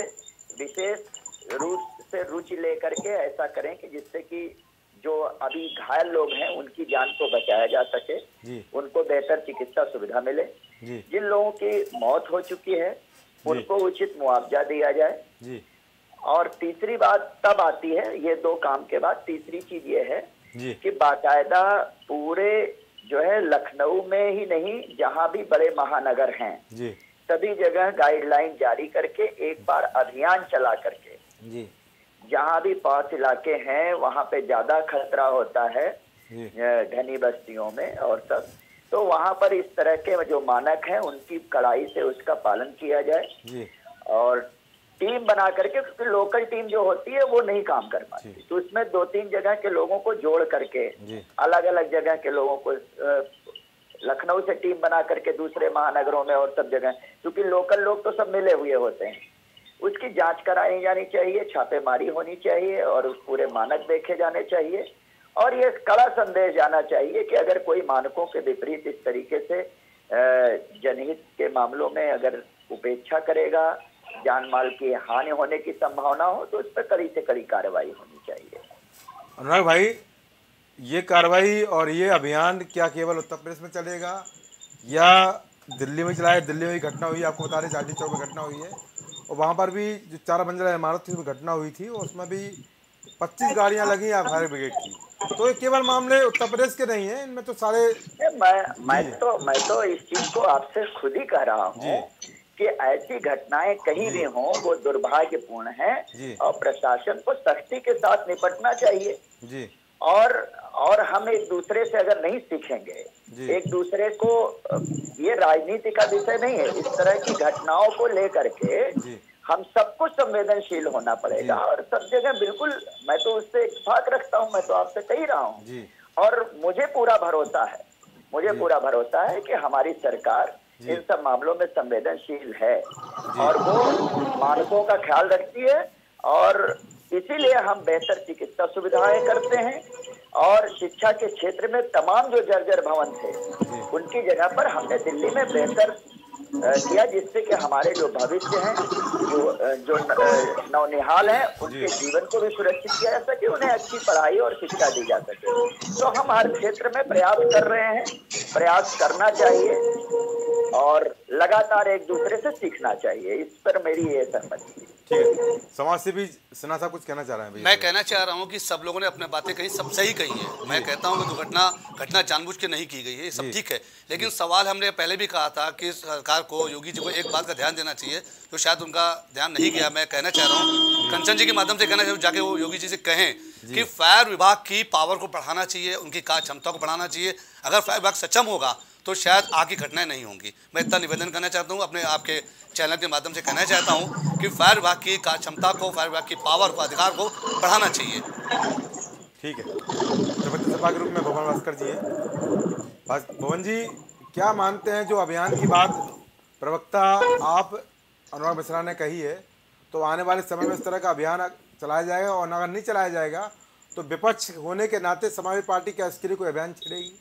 विशेष रूप से रुचि लेकर के ऐसा करें कि जिससे कि जो अभी घायल लोग हैं उनकी जान को बचाया जा सके, उनको बेहतर चिकित्सा सुविधा मिले। जिन लोगों की मौत हो चुकी है उनको उचित मुआवजा दिया जाए। और तीसरी बात तब आती है, ये 2 काम के बाद तीसरी चीज ये है कि बाकायदा पूरे जो है लखनऊ में ही नहीं, जहाँ भी बड़े महानगर हैं सभी जगह गाइडलाइन जारी करके एक बार अभियान चला करके जहाँ भी पॉश इलाके हैं वहाँ पे ज्यादा खतरा होता है घनी बस्तियों में और सब, तो वहाँ पर इस तरह के जो मानक हैं उनकी कड़ाई से उसका पालन किया जाए। और टीम बना करके, क्योंकि लोकल टीम जो होती है वो नहीं काम कर पाती, तो उसमें 2-3 जगह के लोगों को जोड़ करके अलग अलग जगह के लोगों को लखनऊ से टीम बना करके दूसरे महानगरों में और सब जगह, क्योंकि लोकल लोग तो सब मिले हुए होते हैं, उसकी जांच कराई जानी चाहिए, छापेमारी होनी चाहिए और उस पूरे मानक देखे जाने चाहिए। और ये कड़ा संदेश जाना चाहिए कि अगर कोई मानकों के विपरीत इस तरीके से जनहित के मामलों में अगर उपेक्षा करेगा, जान माल की हानि होने की संभावना हो, तो उस पर कड़ी से कड़ी कार्रवाई होनी चाहिए। अनुराग भाई, ये कार्रवाई और ये अभियान क्या केवल उत्तर प्रदेश में चलेगा या दिल्ली में चलाए? दिल्ली में भी घटना हुई, आपको बता रहे चांदी चौक में घटना हुई है, और वहाँ पर भी जो 4 मंजिला इमारत थी उसमें घटना हुई थी, उसमें भी 25 गाड़ियाँ लगी हैं फायर ब्रिगेड की। तो ये केवल मामले उत्तर प्रदेश के नहीं हैं, इनमें तो सारे मैं तो इस चीज को आपसे खुद ही कह रहा हूँ कि ऐसी घटनाएं कहीं भी हों वो दुर्भाग्यपूर्ण है और प्रशासन को सख्ती के साथ निपटना चाहिए। और हम एक दूसरे से अगर नहीं सीखेंगे, एक दूसरे को, ये राजनीति का विषय नहीं है, इस तरह की घटनाओं को लेकर के हम सबको संवेदनशील होना पड़ेगा। और सब जगह बिल्कुल, मैं तो उससे इत्तेफाक रखता हूँ, मैं तो आपसे कह रहा हूँ, और मुझे पूरा भरोसा है कि हमारी सरकार इन सब मामलों में संवेदनशील है और वो मानकों का ख्याल रखती है, और इसीलिए हम बेहतर चिकित्सा सुविधाएं करते हैं। और शिक्षा के क्षेत्र में तमाम जो जर्जर भवन थे उनकी जगह पर हमने दिल्ली में बेहतर किया, जिससे कि हमारे जो भविष्य हैं, जो नौनिहाल हैं, उनके जीवन को भी सुरक्षित किया जा सके, उन्हें अच्छी पढ़ाई और शिक्षा दी जा सके। तो हम हर क्षेत्र में प्रयास कर रहे हैं, प्रयास करना चाहिए और लगातार एक दूसरे से सीखना चाहिए, इस पर मेरी ये सहमति है। ठीक है, समाज सेवी सिन्हा साहब कुछ कहना चाह रहे हैं? मैं कहना चाह रहा हूं कि सब लोगों ने अपने बातें कही, सब सही कही है। मैं कहता हूं कि घटना जानबूझ के नहीं की गई है, ये सब ठीक है, लेकिन सवाल हमने पहले भी कहा था कि सरकार को, योगी जी को एक बात का ध्यान देना चाहिए जो शायद उनका ध्यान नहीं गया। मैं कहना चाह रहा हूँ, कंचन जी के माध्यम से कहना चाहिए, जाके वो योगी जी से कहें कि फायर विभाग की पावर को बढ़ाना चाहिए, उनकी कार्य क्षमता को बढ़ाना चाहिए। अगर फायर विभाग सक्षम होगा तो शायद आगे घटनाएं नहीं होंगी। मैं इतना निवेदन करना चाहता हूं, अपने आपके चैनल के माध्यम से कहना चाहता हूं कि फायर विभाग की कार्य क्षमता को, फायर विभाग की पावर को, अधिकार को बढ़ाना चाहिए। ठीक है, तो सभा के रूप में भवन भास्कर जी है। भवन जी, क्या मानते हैं जो अभियान की बात प्रवक्ता आप अनुराग मिश्रा ने कही है, तो आने वाले समय में इस तरह का अभियान चलाया जाएगा, और अगर नहीं चलाया जाएगा तो विपक्ष होने के नाते समाजवादी पार्टी क्या इसके लिए कोई अभियान छेड़ेगी?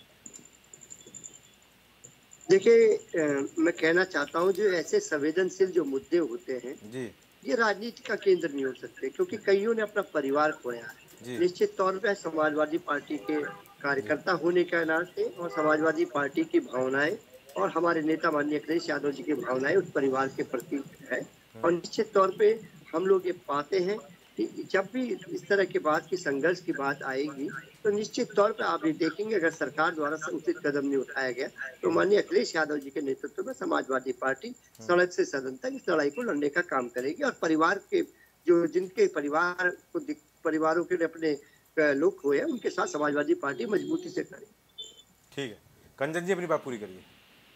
देखिए, मैं कहना चाहता हूं, जो ऐसे संवेदनशील जो मुद्दे होते हैं ये राजनीति का केंद्र नहीं हो सकते, क्योंकि कईयों ने अपना परिवार खोया है। निश्चित तौर पर समाजवादी पार्टी के कार्यकर्ता होने के नाते और समाजवादी पार्टी की भावनाएं और हमारे नेता माननीय अखिलेश यादव जी की भावनाएं उस परिवार के प्रति है, और निश्चित तौर पे हम लोग ये पाते हैं कि जब भी इस तरह की बात की संघर्ष की बात आएगी तो निश्चित तौर पर आप ये देखेंगे, अगर सरकार द्वारा उचित कदम नहीं उठाया गया तो माननीय अखिलेश यादव जी के नेतृत्व में समाजवादी पार्टी सड़क से सदन तक इस लड़ाई को लड़ने का काम करेगी। और परिवार के जो जिनके परिवारों के अपने लोग हुए हैं उनके साथ समाजवादी पार्टी मजबूती से करेगी। ठीक है, कंचन जी अपनी बात पूरी करिए।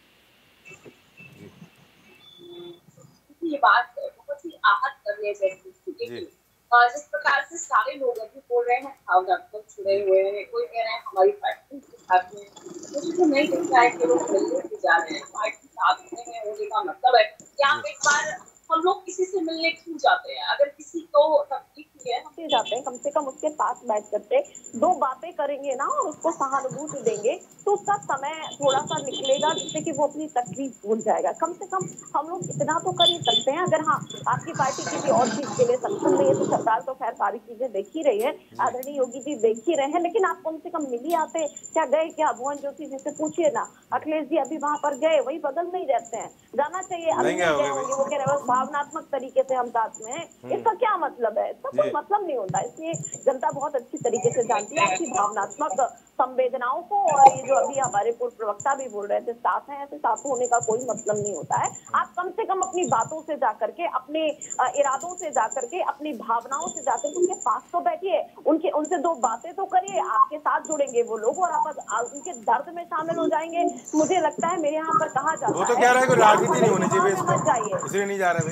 ये बात बहुत ही आहत करने जैसी थी। जिस प्रकार से सारे लोग अभी बोल रहे हैं भावनात्मक जुड़े हुए हैं, कोई कह रहे हैं हमारी पार्टी के साथ में, मुझे तो नहीं लगता है कि लोग मिलने भी जा रहे हैं। पार्टी साथ में होने का मतलब है कि आप एक बार हम लोग किसी से मिलने क्यों जाते हैं? अगर किसी को तकलीफ हुई है हम जाते हैं, कम से कम उसके पास बैठ करके दो बातें करेंगे ना और उसको सहानुभूति देंगे तो उसका समय थोड़ा सा निकलेगा जिससे कि वो अपनी तकलीफ भूल जाएगा। कम से कम हम लोग इतना तो कर ही सकते हैं। अगर हाँ आपकी पार्टी किसी और चीज के लिए सक्षम नहीं है तो सरकार तो खैर सारी चीजें देख ही रही है, आदरणीय योगी जी देख ही रहे हैं, लेकिन आप कम से कम मिल ही आते। क्या गए क्या? भुवन ज्योति जी से पूछिए ना, अखिलेश जी अभी वहाँ पर गए, वही बगल में ही रहते हैं, जाना चाहिए। अभी नहीं गए होंगे, वो कह रहे हैं भावनात्मक तरीके से हम साथ में हैं। इसका क्या मतलब है? इसका कोई मतलब नहीं होता। इसलिए जनता बहुत अच्छी तरीके से जानती है आपकी भावनात्मक संवेदनाओं को। और ये जो अभी हमारे पूर्व प्रवक्ता भी बोल रहे थे साथ हैं, ऐसे साथ होने का कोई मतलब नहीं होता है। आप कम से कम अपनी बातों से जाकर के, अपने इरादों से जाकर के, अपनी भावनाओं से जाकर के उनके पास तो बैठिए, उनसे दो बातें तो करिए, आपके साथ जुड़ेंगे वो लोग और आप उनके दर्द में शामिल हो जाएंगे। मुझे लगता है मेरे यहाँ पर कहा जाता है वो तो कह रहा है कि राजनीति नहीं होनी चाहिए, इसलिए नहीं जा रहे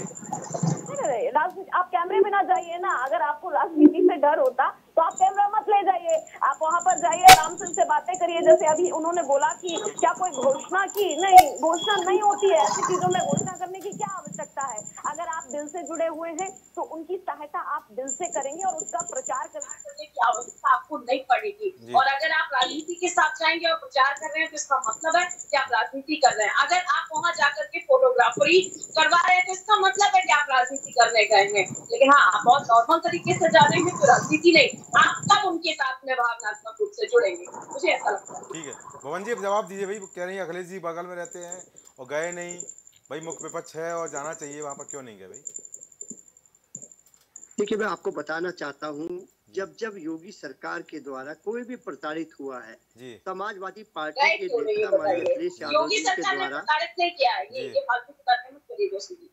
भाई। राजनीति आप कैमरे में ना जाइए ना। अगर आपको राजनीति से डर होता तो आप कैमरा मत ले जाइए, आप वहाँ पर जाइए, आराम से उनसे बातें करिए। जैसे अभी उन्होंने बोला कि क्या कोई घोषणा की? नहीं, घोषणा नहीं होती है। ऐसी चीजों में घोषणा करने की क्या आवश्यकता है? अगर आप दिल से जुड़े हुए हैं तो उनकी सहायता आप दिल से करेंगे और उसका प्रचार करने की आवश्यकता आपको नहीं पड़ेगी। और अगर आप राजनीति के साथ जाएंगे और प्रचार कर रहे हैं तो इसका मतलब है कि आप राजनीति कर रहे हैं। अगर आप वहाँ जाकर के फोटोग्राफरी करवा रहे हैं तो इसका मतलब है कि आप राजनीति करने गए हैं। लेकिन हाँ, आप बहुत नॉर्मल तरीके से जा रहे हैं तो राजनीति नहीं, आप कब उनके साथ में भावनात्मक रूप से जुड़ेंगे, मुझे ऐसा लगता है। ठीक है, भवन जी जवाब दीजिए भाई। कह रही है अखिलेश जी बगल में रहते हैं और गए नहीं भाई, मुख्य विपक्ष है और जाना चाहिए वहाँ पर, क्यों नहीं गए भाई? देखिए, मैं आपको बताना चाहता हूँ, जब योगी सरकार के द्वारा कोई भी प्रताड़ित हुआ है, समाजवादी पार्टी के नेता माननीय अखिलेश यादव जी के द्वारा प्रताड़ित नहीं किया है। ये फालतू की बातें मत करिए जोशी जी।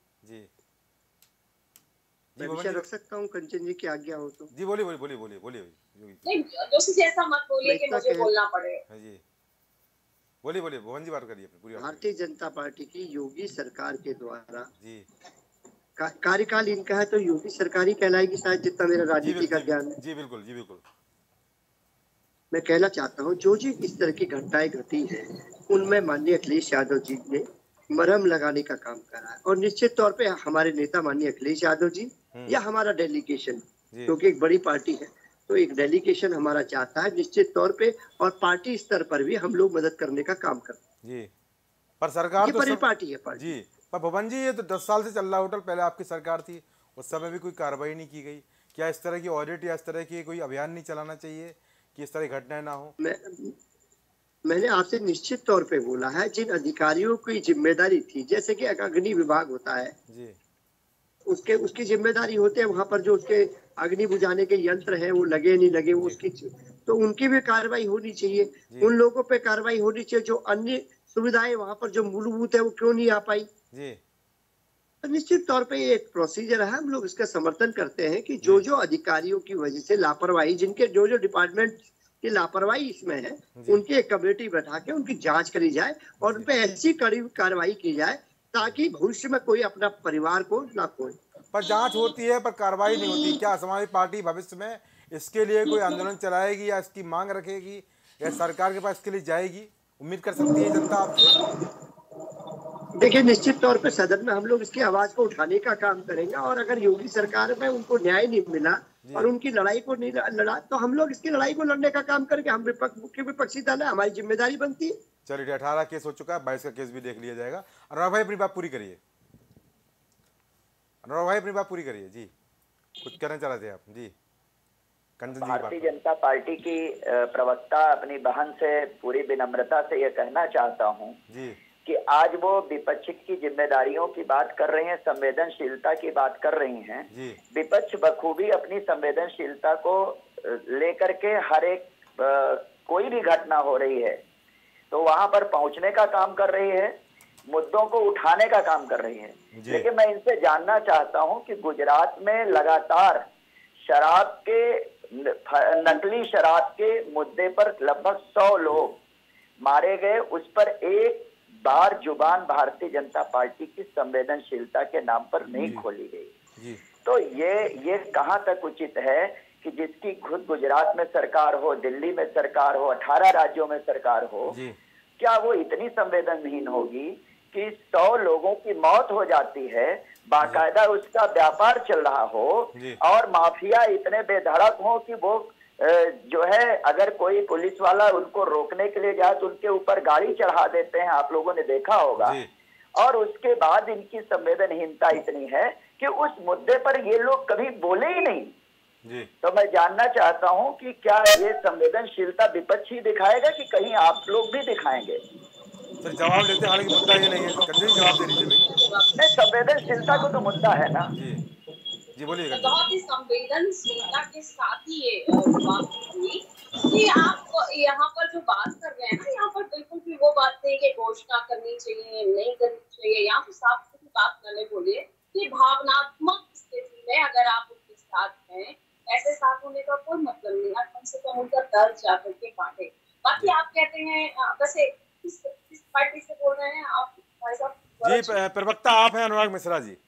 मैं विषय रख सकता हूँ कंचन जी की आज्ञा हो तो? जी बोलिए बोलिए बोलिए बोलिए। नहीं, जोशी जी ऐसा मत बोलिए कि मुझे बोलना पड़े। जी बोलिए बोलिए, भवन जी बात करिए पूरी। भारतीय जनता पार्टी की योगी सरकार के द्वारा जी कार्यकाल इनका है तो योगी सरकार ही कहलाएगी शायद, जितना मेरा राजनीति का ज्ञान है। जी बिल्कुल, जी बिल्कुल। मैं कहना चाहता हूँ जो इस तरह की घटनाएं घटी है उनमें माननीय अखिलेश यादव जी ने मरहम लगाने का काम करा है। और निश्चित तौर पे हमारे नेता माननीय अखिलेश यादव जी या हमारा डेलीगेशन, क्योंकि एक बड़ी पार्टी है तो एक डेलीगेशन हमारा चाहता है निश्चित तौर पे, और पार्टी स्तर पर भी हम लोग मदद करने का काम करते हैं। जी, पर सरकार तो बड़ी पार्टी है पार्टी। जी, पर भवन जी ये तो 10 साल से चल रहा होटल, पहले आपकी सरकार थी, उस समय भी कोई कार्रवाई नहीं की गई। क्या इस तरह की ऑडिट या इस तरह की कोई अभियान नहीं चलाना चाहिए कि इस तरह की घटनाएं ना हो? मैंने आपसे निश्चित तौर पे बोला है, जिन अधिकारियों की जिम्मेदारी थी, जैसे कि अग्नि विभाग होता है जी, उसकी जिम्मेदारी होते हैं, वहां पर जो उसके अग्नि बुझाने के यंत्र हैं वो लगे नहीं लगे, वो उसकी तो उनकी भी कार्रवाई होनी चाहिए। उन लोगों पे कार्रवाई होनी चाहिए जो अन्य सुविधाएं वहां पर जो मूलभूत है वो क्यों नहीं आ पाई जी। तो निश्चित तौर पे ये एक प्रोसीजर है, हम लोग इसका समर्थन करते हैं कि जो अधिकारियों की वजह से लापरवाही, जिनके जो डिपार्टमेंट की लापरवाही इसमें है, उनकी एक कमेटी बैठा के उनकी जांच करी जाए और उन पे ऐसी कड़ी कार्रवाई की जाए ताकि भविष्य में कोई अपना परिवार को ना खोए। पर जांच होती है पर कार्रवाई नहीं होती। क्या समाजवादी पार्टी भविष्य में इसके लिए कोई आंदोलन चलाएगी या इसकी मांग रखेगी या सरकार के पास इसके लिए जाएगी? उम्मीद कर सकती है जनता आपसे? देखिए, निश्चित तौर पे सदन में हम लोग इसकी आवाज को उठाने का काम करेंगे, और अगर योगी सरकार में उनको न्याय नहीं मिला और उनकी लड़ाई को नहीं लड़ा तो हम लोग इसकी लड़ाई को लड़ने का काम करके हम मुख्य विपक्षी दल है, हमारी जिम्मेदारी बनती है। चलिए, 18 केस हो चुका है, 22 का केस भी देख लिया जाएगा। अनुराग भाई अपनी बात पूरी करिए। अनुराग भाई अपनी बात पूरी करिए जी, कुछ कहना चाह रहे थे आप जी। भारतीय जनता पार्टी की प्रवक्ता अपनी बहन से पूरी विनम्रता से यह कहना चाहता हूं कि आज वो विपक्ष की जिम्मेदारियों की बात कर रहे हैं, संवेदनशीलता की बात कर रही हैं। विपक्ष बखूबी अपनी संवेदनशीलता को लेकर के हर एक कोई भी घटना हो रही है तो वहां पर पहुंचने का काम कर रही है, मुद्दों को उठाने का काम कर रही है। लेकिन मैं इनसे जानना चाहता हूं कि गुजरात में लगातार शराब के, नकली शराब के मुद्दे पर लगभग 100 लोग मारे गए, उस पर एक बार जुबान भारतीय जनता पार्टी की संवेदनशीलता के नाम पर नहीं खोली गई। तो ये कहां तक उचित है कि जिसकी खुद गुजरात में सरकार हो, दिल्ली में सरकार हो, 18 राज्यों में सरकार हो, क्या वो इतनी संवेदनहीन होगी कि 100 लोगों की मौत हो जाती है, बाकायदा उसका व्यापार चल रहा हो और माफिया इतने बेधड़क हो कि वो जो है अगर कोई पुलिस वाला उनको रोकने के लिए जाए तो उनके ऊपर गाड़ी चढ़ा देते हैं, आप लोगों ने देखा होगा। और उसके बाद इनकी संवेदनहीनता इतनी है कि उस मुद्दे पर ये लोग कभी बोले ही नहीं। तो मैं जानना चाहता हूं कि क्या ये संवेदनशीलता विपक्ष ही दिखाएगा कि कहीं आप लोग भी दिखाएंगे? सर जवाब देते, हालांकि मुद्दा ये नहीं है, जवाब दे दीजिए भाई। नहीं, संवेदनशीलता को तो मुद्दा है ना। जी बोलिए। बहुत ही संवेदनशीलता के साथ ही ये बात हुई कि आप यहाँ पर जो बात कर रहे हैं ना, यहाँ पर बिल्कुल भी वो बात नहीं कि घोषणा करनी चाहिए नहीं करनी चाहिए। यहाँ पर साफ सुथरी बात करने बोलिए कि भावनात्मक स्थिति में अगर आप उनके साथ हैं, ऐसे साथ होने का कोई मतलब नहीं है, कम से कम उनका दर्द जाकर के बांटे। बाकी आप कहते हैं वैसे किस पार्टी से बोल रहे हैं आप भाई साहब? जी प्रवक्ता आप हैं अनुराग मिश्रा जी।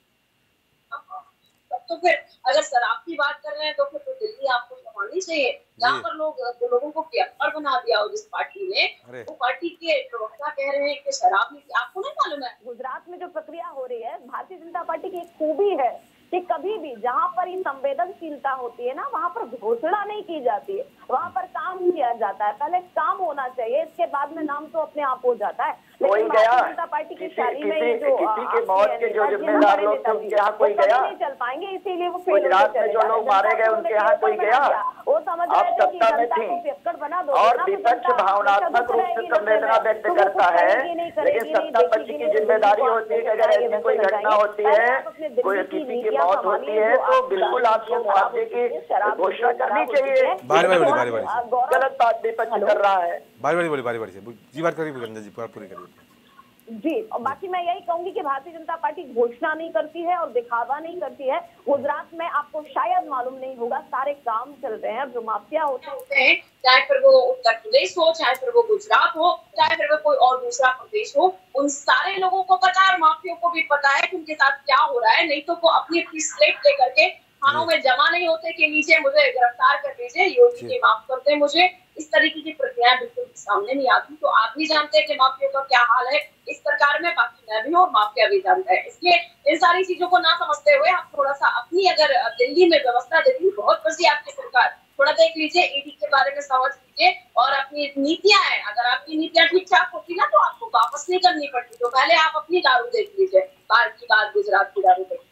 तो फिर अगर शराब की बात कर रहे हैं तो फिर तो दिल्ली आपको संभालनी चाहिए। यहाँ पर लोगों को पियक्कड़ बना दिया हो जिस पार्टी ने, वो पार्टी के प्रवक्ता कह रहे हैं कि शराब नीति आपको नहीं मालूम है। गुजरात में जो प्रक्रिया हो रही है, भारतीय जनता पार्टी की एक खूबी है कि कभी भी जहाँ पर ये संवेदनशीलता होती है ना, वहाँ पर घोषणा नहीं की जाती है, वहाँ पर काम किया जाता है। पहले काम होना चाहिए, इसके बाद में नाम तो अपने आप हो जाता है। कोई गया जनता पार्टी की शैली में किसी के मौत के जो जिम्मेदार लोग थे उनके यहाँ कोई गया? नहीं चल पाएंगे, इसीलिए वो गुजरात में जो लोग मारे गए उनके यहाँ कोई गया? वो समझ आप सत्ता में थी और विपक्ष भावनात्मक रूप से संवेदना व्यक्त करता है, लेकिन सत्ता पक्ष की जिम्मेदारी होती है कि अगर ऐसी कोई घटना होती है, कोई किसी की मौत होती है तो बिल्कुल आपको मुआवजे की घोषणा करनी चाहिए। गलत बात विपक्ष कर रहा है। बारी से जी बात करिए गंजा जी, पूरी करिए जी। और बाकी मैं यही कहूंगी कि भारतीय जनता पार्टी घोषणा नहीं करती है और दिखावा नहीं करती है। गुजरात में आपको शायद मालूम नहीं होगा, सारे काम चल रहे हैं। जो माफिया होते हैं, चाहे फिर वो उत्तर प्रदेश हो, चाहे फिर वो गुजरात हो, चाहे फिर वो कोई और दूसरा प्रदेश हो, उन सारे लोगों को पता है और माफियों को भी पता है कि उनके साथ क्या हो रहा है। नहीं तो वो अपनी अपनी स्लेट लेकर के थानों में जमा नहीं होते कि नीचे मुझे गिरफ्तार कर दीजिए, योगी जी माफ करते हैं मुझे। इस तरीके की प्रक्रियाएं बिल्कुल सामने नहीं आती। तो आप भी जानते हैं कि माफिया का क्या हाल है इस सरकार में, बाकी मैं भी और माफिया भी जानता है। इसलिए इन सारी चीजों को ना समझते हुए आप थोड़ा सा अपनी, अगर दिल्ली में व्यवस्था दिल्ली बहुत बड़ी आपकी सरकार, थोड़ा देख लीजिए, ईडी के बारे में समझ लीजिए और अपनी नीतियां हैं, अगर आपकी नीतियां ठीक ठाक होती ना तो आपको वापस नहीं करनी पड़ती। तो पहले आप अपनी दारू देख लीजिए, बाहर की बात गुजरात की दारू देख।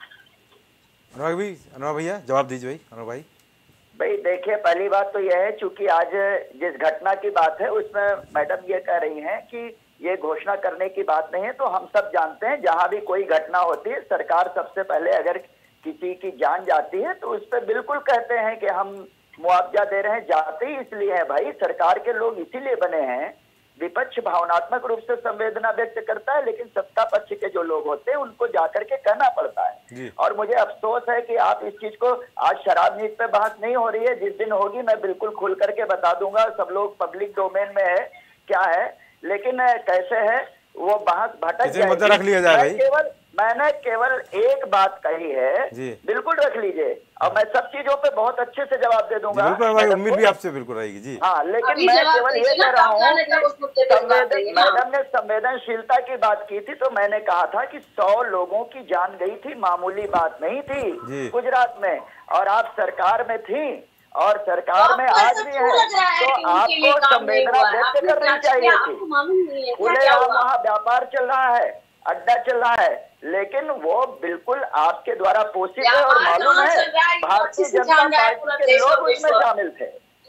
अनुराग भैया जवाब दीजिए भाई। भाई देखिए, पहली बात तो यह है, चूंकि आज जिस घटना की बात है उसमें मैडम ये कह रही हैं कि ये घोषणा करने की बात नहीं है, तो हम सब जानते हैं जहां भी कोई घटना होती है सरकार सबसे पहले अगर किसी की जान जाती है तो उस पर बिल्कुल कहते हैं कि हम मुआवजा दे रहे हैं। जाते ही इसलिए है भाई, सरकार के लोग इसीलिए बने हैं। विपक्ष भावनात्मक रूप से संवेदना व्यक्त करता है, लेकिन सत्ता पक्ष के जो लोग होते हैं उनको जाकर के कहना पड़ता है। और मुझे अफसोस है कि आप इस चीज को, आज शराब नीति पे बहस नहीं हो रही है, जिस दिन होगी मैं बिल्कुल खुल करके बता दूंगा। सब लोग पब्लिक डोमेन में है क्या है, लेकिन कैसे है वो बहस भटक जाएगी। मैंने केवल एक बात कही है, बिल्कुल रख लीजिए, और मैं सब चीजों पे बहुत अच्छे से जवाब दे दूंगा। उम्मीद भी आपसे बिल्कुल रहेगी जी। हाँ, लेकिन मैं केवल ये कह रहा हूँ, मैडम ने संवेदनशीलता की बात की थी तो मैंने कहा था कि 100 लोगों की जान गई थी, मामूली बात नहीं थी गुजरात में, और आप सरकार में थी और सरकार में आज भी है, तो आपको संवेदना व्यक्त करनी चाहिए थी। खुलेआम वहाँ व्यापार चल रहा है, अड्डा चल रहा है, लेकिन वो बिल्कुल आपके द्वारा पोषित है और मालूम है भारतीय जनता पार्टी के लोग उसमें शामिल थे।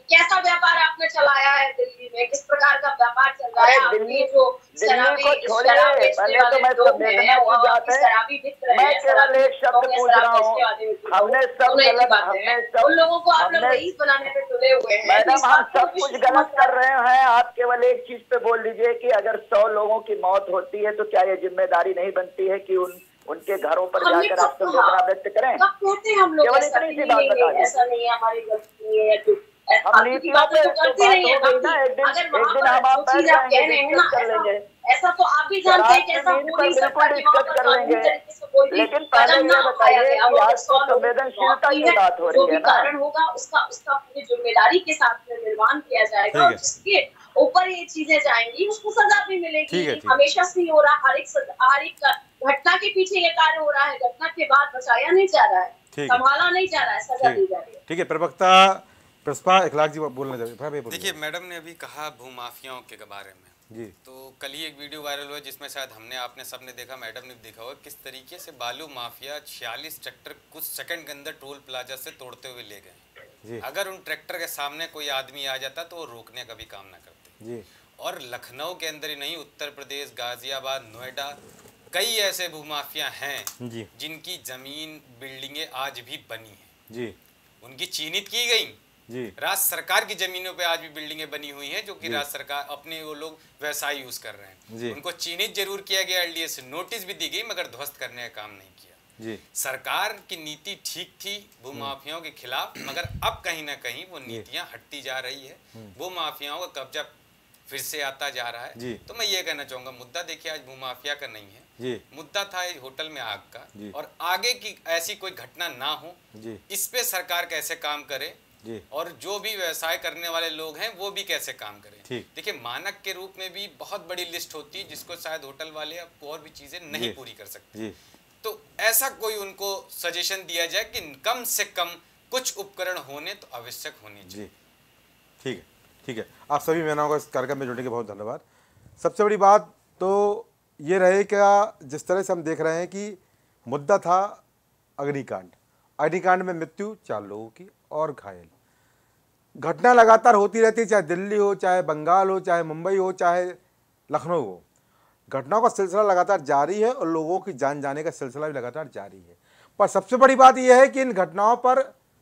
कैसा व्यापार आपने चलाया है दिल्ली में, किस प्रकार का व्यापार चल रहा है? दिल्ली को छोड़िए, पहले तो मैं संवेदना की बात है, मैं केवल एक शब्द पूछ रहा हूँ, हमने सब गलत, उन लोगों को आप लोग रईस बनाने पे तुले हुए हैं। मैडम हम सब कुछ गलत कर रहे हैं, आप केवल एक चीज पे बोल दीजिए कि अगर 100 लोगों की मौत होती है तो क्या ये जिम्मेदारी नहीं बनती है कि उनके घरों पर जाकर आप संवेदना व्यक्त करें? केवल इतनी सी बात बता दीजिए। ऐसा नहीं है, हमारी गलती है, हम नीतियों पे करते नहीं है ना, एक दिन हम आप बैठ जाएंगे, डिस्कस कर लेंगे। ऐसा तो आप भी जानते हैं कि ऐसा हो नहीं सकता, डिस्कस कर लेंगे, लेकिन पहले ये बताइए कि आज तो संवेदनशीलता की बात हो रही है ना। कारण होगा उसका पूरी जिम्मेदारी के साथ में निर्माण किया जाएगा, और जिसके ऊपर ये चीजें जाएंगी उसको सजा भी मिलेगी। हमेशा से ही हो रहा, हर एक घटना के पीछे ये कार्य हो रहा है, घटना के बाद बचाया नहीं जा रहा है, संभाला नहीं जा रहा है, सजा दी जा रही है। ठीक है, प्रवक्ता प्रस्पा इखलाक जी बोलना चाहिए। देखिए, मैडम ने अभी कहा भूमाफियाओं के बारे में जी, तो कल ही एक वीडियो वायरल हुआ जिसमें शायद हमने आपने सबने देखा, मैडम ने देखा होगा किस तरीके से बालू माफिया 46 ट्रैक्टर कुछ सेकंड के अंदर टोल प्लाजा से तोड़ते हुए ले गए। अगर उन ट्रैक्टर के सामने कोई आदमी आ जाता तो वो रोकने का भी काम ना करते जी। और लखनऊ के अंदर ही नहीं, उत्तर प्रदेश, गाजियाबाद, नोएडा, कई ऐसे भूमाफिया हैं जिनकी जमीन बिल्डिंगें आज भी बनी है जी, उनकी चिन्हित की गई जी। राज्य सरकार की जमीनों पे आज भी बिल्डिंगें बनी हुई हैं जो कि राज्य सरकार अपने वो लोग व्यवसाय यूज कर रहे हैं। उनको चिन्हित जरूर किया गया, एलडीए से नोटिस भी दी गई, मगर ध्वस्त करने का काम नहीं किया जी। सरकार की नीति ठीक थी भूमाफियाओं के खिलाफ, मगर अब कहीं ना कहीं वो नीतियां हटती जा रही है, भूमाफियाओं का कब्जा फिर से आता जा रहा है। तो मैं ये कहना चाहूंगा, मुद्दा देखिए आज भूमाफिया का नहीं है जी। मुद्दा था इस होटल में आग का, और आगे की ऐसी कोई घटना ना हो जी। इस पे सरकार कैसे काम करे जी। और जो भी व्यवसाय करने वाले लोग हैं वो भी कैसे काम करें। देखिए, मानक के रूप में भी बहुत बड़ी लिस्ट होती है जिसको शायद होटल वाले अब और भी चीजें नहीं पूरी कर सकते, तो ऐसा कोई उनको सजेशन दिया जाए कि कम से कम कुछ उपकरण होने तो आवश्यक होने चाहिए। ठीक है, ठीक है। आप सभी महिलाओं का इस कार्यक्रम में जुड़ने के बहुत धन्यवाद। सबसे बड़ी बात तो ये रहे क्या, जिस तरह से हम देख रहे हैं कि मुद्दा था अग्निकांड, अग्निकांड में मृत्यु 4 लोगों की और घायल, घटना लगातार होती रहती है, चाहे दिल्ली हो, चाहे बंगाल हो, चाहे मुंबई हो, चाहे लखनऊ हो, घटनाओं का सिलसिला लगातार जारी है और लोगों की जान जाने का सिलसिला भी लगातार जारी है। पर सबसे बड़ी बात यह है कि इन घटनाओं पर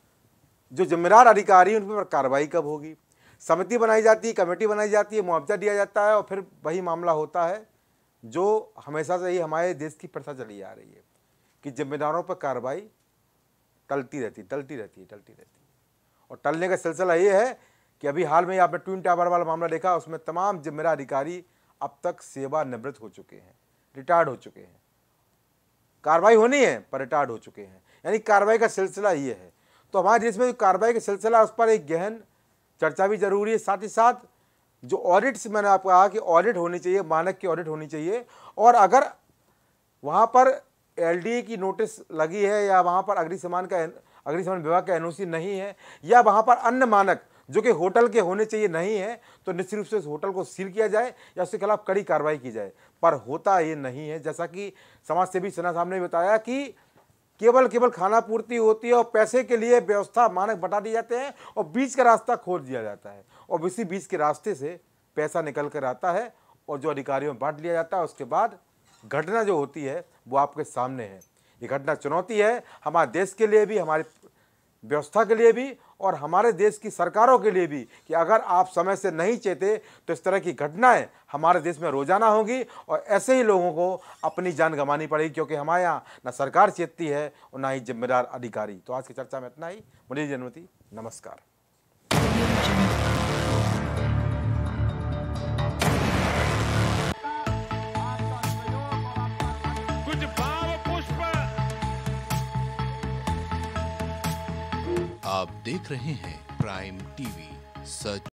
जो जिम्मेदार अधिकारी हैं उन पर कार्रवाई कब होगी। समिति बनाई जाती है, कमेटी बनाई जाती है, मुआवजा दिया जाता है और फिर वही मामला होता है जो हमेशा से ही हमारे देश की प्रथा चली आ रही है कि जिम्मेदारों पर कार्रवाई टलती रहती। और टलने का सिलसिला ये है कि अभी हाल में आपने ट्विन टावर वाला मामला देखा, उसमें तमाम जिम्मेदार अधिकारी अब तक सेवानिवृत्त हो चुके हैं, रिटायर्ड हो चुके हैं। कार्रवाई होनी है पर रिटायर्ड हो चुके हैं, यानी कार्रवाई का सिलसिला ये है। तो हमारे देश में जो कार्रवाई का सिलसिला उस पर एक गहन चर्चा भी जरूरी है। साथ ही साथ जो ऑडिट्स, मैंने आपको कहा कि ऑडिट होनी चाहिए, मानक की ऑडिट होनी चाहिए, और अगर वहाँ पर एलडीए की नोटिस लगी है या वहाँ पर अग्निशमन विभाग का एनओसी नहीं है या वहाँ पर अन्य मानक जो कि होटल के होने चाहिए नहीं है, तो निश्चित रूप से उस होटल को सील किया जाए या उसके खिलाफ कड़ी कार्रवाई की जाए। पर होता ये नहीं है, जैसा कि समाज सेवी सिन्हा साहब ने बताया कि केवल खाना पूर्ति होती है और पैसे के लिए व्यवस्था मानक बता दिए जाते हैं और बीच का रास्ता खोल दिया जाता है, और इसी बीच के रास्ते से पैसा निकल कर आता है और जो अधिकारियों में बांट लिया जाता है। उसके बाद घटना जो होती है वो आपके सामने है। ये घटना चुनौती है हमारे देश के लिए भी, हमारी व्यवस्था के लिए भी और हमारे देश की सरकारों के लिए भी, कि अगर आप समय से नहीं चेते तो इस तरह की घटनाएं हमारे देश में रोजाना होगी और ऐसे ही लोगों को अपनी जान गंवानी पड़ेगी, क्योंकि हमारे यहाँ न सरकार चेतती है और ना ही जिम्मेदार अधिकारी। तो आज की चर्चा में इतना ही। मुझे अनुमति, नमस्कार। आप देख रहे हैं प्राइम टीवी, सच